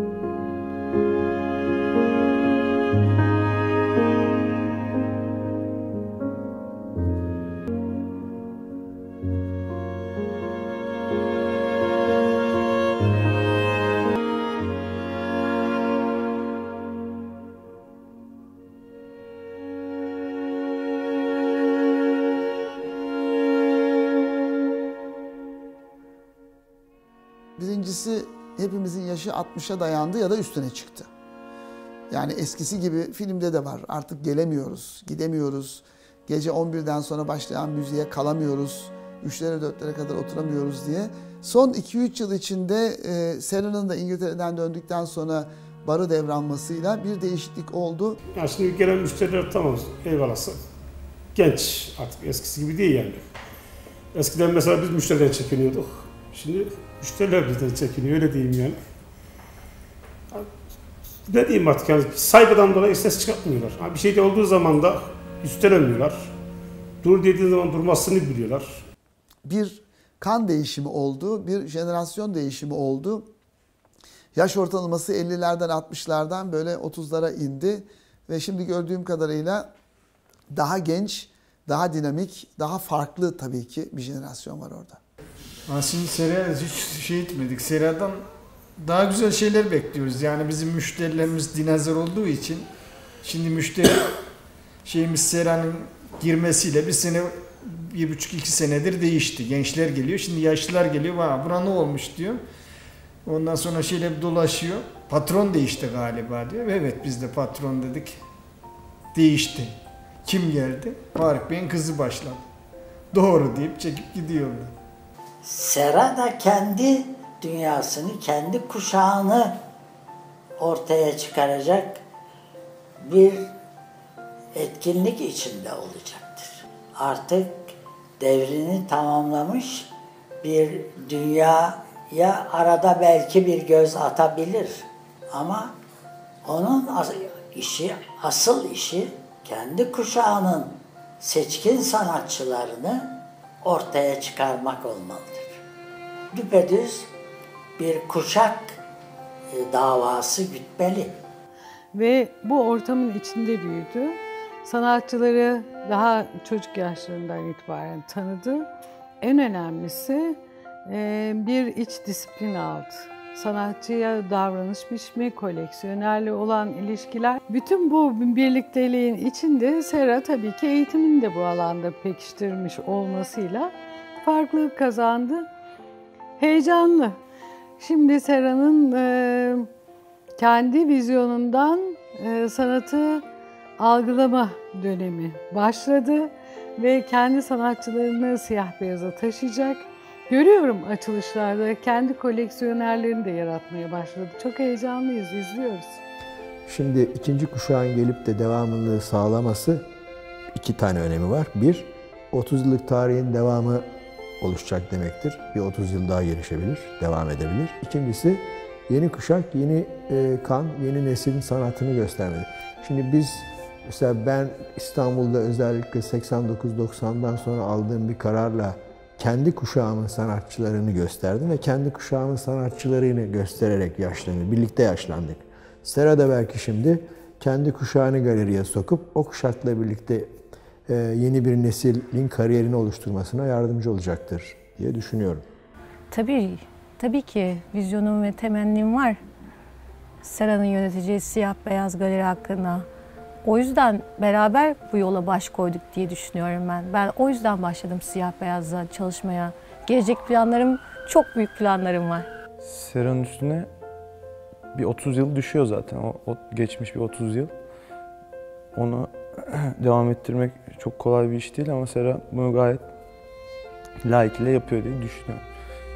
Birincisi, hepimizin yaşı altmışa dayandı ya da üstüne çıktı. Yani eskisi gibi filmde de var. Artık gelemiyoruz, gidemiyoruz. Gece on birden sonra başlayan müziğe kalamıyoruz. Üçlere dörtlere kadar oturamıyoruz diye. Son iki üç yıl içinde e, Sera'nın da İngiltere'den döndükten sonra barı devralmasıyla bir değişiklik oldu. Yani şimdi gelen müşteriler tamam, eyvallah. Genç, artık eskisi gibi değil yani. Eskiden mesela biz müşteriden çekiniyorduk. Şimdi müşteriler bizden çekiniyor, öyle diyeyim yani. Ne diyeyim artık yani, saygıdan dolayı ses çıkartmıyorlar. Bir şey de olduğu zaman da üstelemiyorlar. Dur dediğin zaman durmasını biliyorlar. Bir kan değişimi oldu, bir jenerasyon değişimi oldu. Yaş ortalaması ellilerden altmışlardan böyle otuzlara indi. Ve şimdi gördüğüm kadarıyla daha genç, daha dinamik, daha farklı tabii ki bir jenerasyon var orada. Şimdi Sera'ya hiç şey etmedik. Sera'dan daha güzel şeyler bekliyoruz. Yani bizim müşterilerimiz dinozor olduğu için şimdi müşteri şeyimiz Sera'nın girmesiyle bir sene, bir buçuk iki senedir değişti. Gençler geliyor. Şimdi yaşlılar geliyor. Vaa buna ne olmuş diyor. Ondan sonra şeyle dolaşıyor. Patron değişti galiba diyor. Evet biz de patron dedik. Değişti. Kim geldi? Faruk Bey'in kızı başladı. Doğru deyip çekip gidiyorlar. Sera da kendi dünyasını, kendi kuşağını ortaya çıkaracak bir etkinlik içinde olacaktır. Artık devrini tamamlamış bir dünyaya arada belki bir göz atabilir. Ama onun işi, asıl işi kendi kuşağının seçkin sanatçılarını ortaya çıkarmak olmalıdır. Düpedüz bir kuşak davası gütmeli. Ve bu ortamın içinde büyüdü. Sanatçıları daha çocuk yaşlarından itibaren tanıdı. en önemlisi bir iç disiplin aldı. Sanatçıya davranış biçimi, koleksiyonerle olan ilişkiler. Bütün bu birlikteliğin içinde Sera tabii ki eğitimini de bu alanda pekiştirmiş olmasıyla farklılık kazandı. Heyecanlı. Şimdi Sera'nın e, kendi vizyonundan e, sanatı algılama dönemi başladı ve kendi sanatçılarını siyah beyaza taşıyacak. Görüyorum açılışlarda kendi koleksiyonerlerini de yaratmaya başladı. Çok heyecanlıyız, izliyoruz. Şimdi ikinci kuşağın gelip de devamlılığı sağlaması iki tane önemi var. Bir, otuz yıllık tarihin devamı oluşacak demektir. Bir otuz yıl daha gelişebilir, devam edebilir. İkincisi, yeni kuşak, yeni kan, yeni neslin sanatını göstermeli. Şimdi biz, mesela ben İstanbul'da özellikle seksen dokuz doksandan sonra aldığım bir kararla kendi kuşağımın sanatçılarını gösterdim ve kendi kuşağımın sanatçılarını göstererek yaşlandık, birlikte yaşlandık. Sera da belki şimdi kendi kuşağını galeriye sokup o kuşakla birlikte yeni bir neslin kariyerini oluşturmasına yardımcı olacaktır diye düşünüyorum. Tabii, tabii ki vizyonum ve temennim var. Sera'nın yöneteceği Siyah Beyaz Galeri hakkında. O yüzden beraber bu yola baş koyduk diye düşünüyorum ben. Ben o yüzden başladım Siyah Beyaz'la çalışmaya. Gelecek planlarım, çok büyük planlarım var. Sera'nın üstüne bir otuz yıl düşüyor zaten. O, o geçmiş bir otuz yıl. Onu devam ettirmek çok kolay bir iş değil ama Sera bunu gayet layıkıyla yapıyor diye düşünüyorum.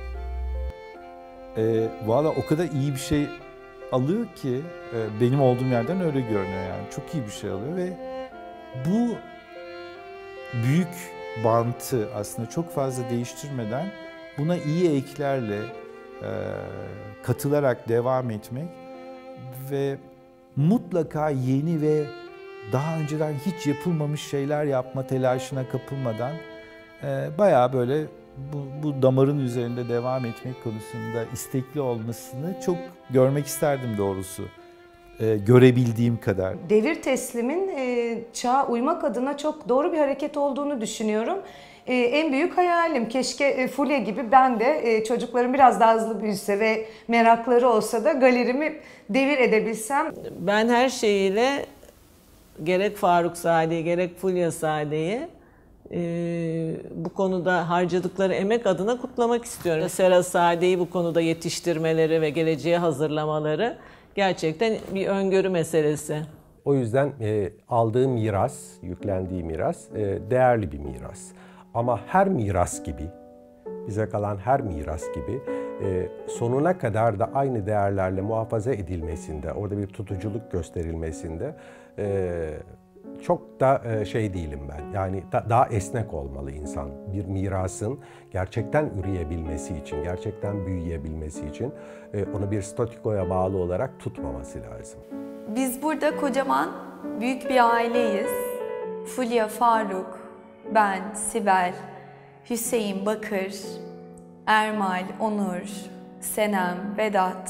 E, Valla o kadar iyi bir şey alıyor ki e, benim olduğum yerden öyle görünüyor yani. Çok iyi bir şey alıyor ve bu büyük bantı aslında çok fazla değiştirmeden buna iyi eklerle e, katılarak devam etmek ve mutlaka yeni ve daha önceden hiç yapılmamış şeyler yapma telaşına kapılmadan e, bayağı böyle bu, bu damarın üzerinde devam etmek konusunda istekli olmasını çok görmek isterdim doğrusu. E, görebildiğim kadar. Devir teslimin e, çağa uymak adına çok doğru bir hareket olduğunu düşünüyorum. E, en büyük hayalim keşke e, Fulya gibi ben de e, çocuklarım biraz daha hızlı büyüse ve merakları olsa da galerimi devir edebilsem. Ben her şeyiyle gerek Faruk Sade'yi gerek Fulya Sade'yi e, bu konuda harcadıkları emek adına kutlamak istiyorum. Sera Sade'yi bu konuda yetiştirmeleri ve geleceğe hazırlamaları gerçekten bir öngörü meselesi. O yüzden e, aldığı miras, yüklendiği miras e, değerli bir miras. Ama her miras gibi, bize kalan her miras gibi e, sonuna kadar da aynı değerlerle muhafaza edilmesinde, orada bir tutuculuk gösterilmesinde e, çok da e, şey değilim ben. Yani da, daha esnek olmalı insan. Bir mirasın gerçekten üreyebilmesi için, gerçekten büyüyebilmesi için e, onu bir statikoya bağlı olarak tutmaması lazım. Biz burada kocaman büyük bir aileyiz. Fulya, Faruk, ben, Sibel, Hüseyin, Bakır, Ermal, Onur, Senem, Vedat.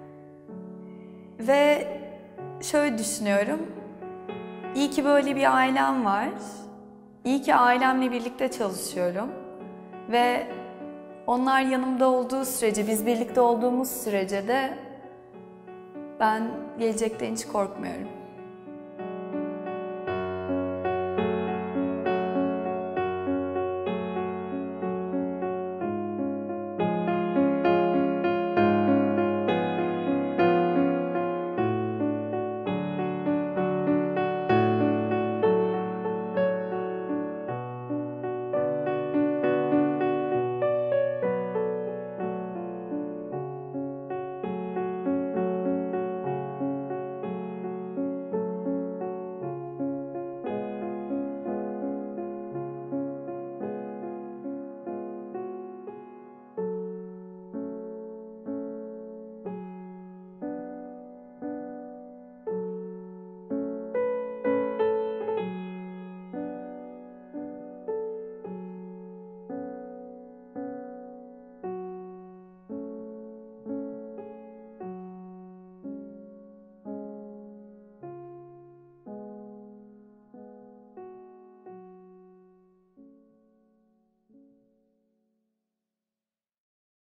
Ve şöyle düşünüyorum, iyi ki böyle bir ailem var. İyi ki ailemle birlikte çalışıyorum. Ve onlar yanımda olduğu sürece, biz birlikte olduğumuz sürece de ben gelecekten hiç korkmuyorum.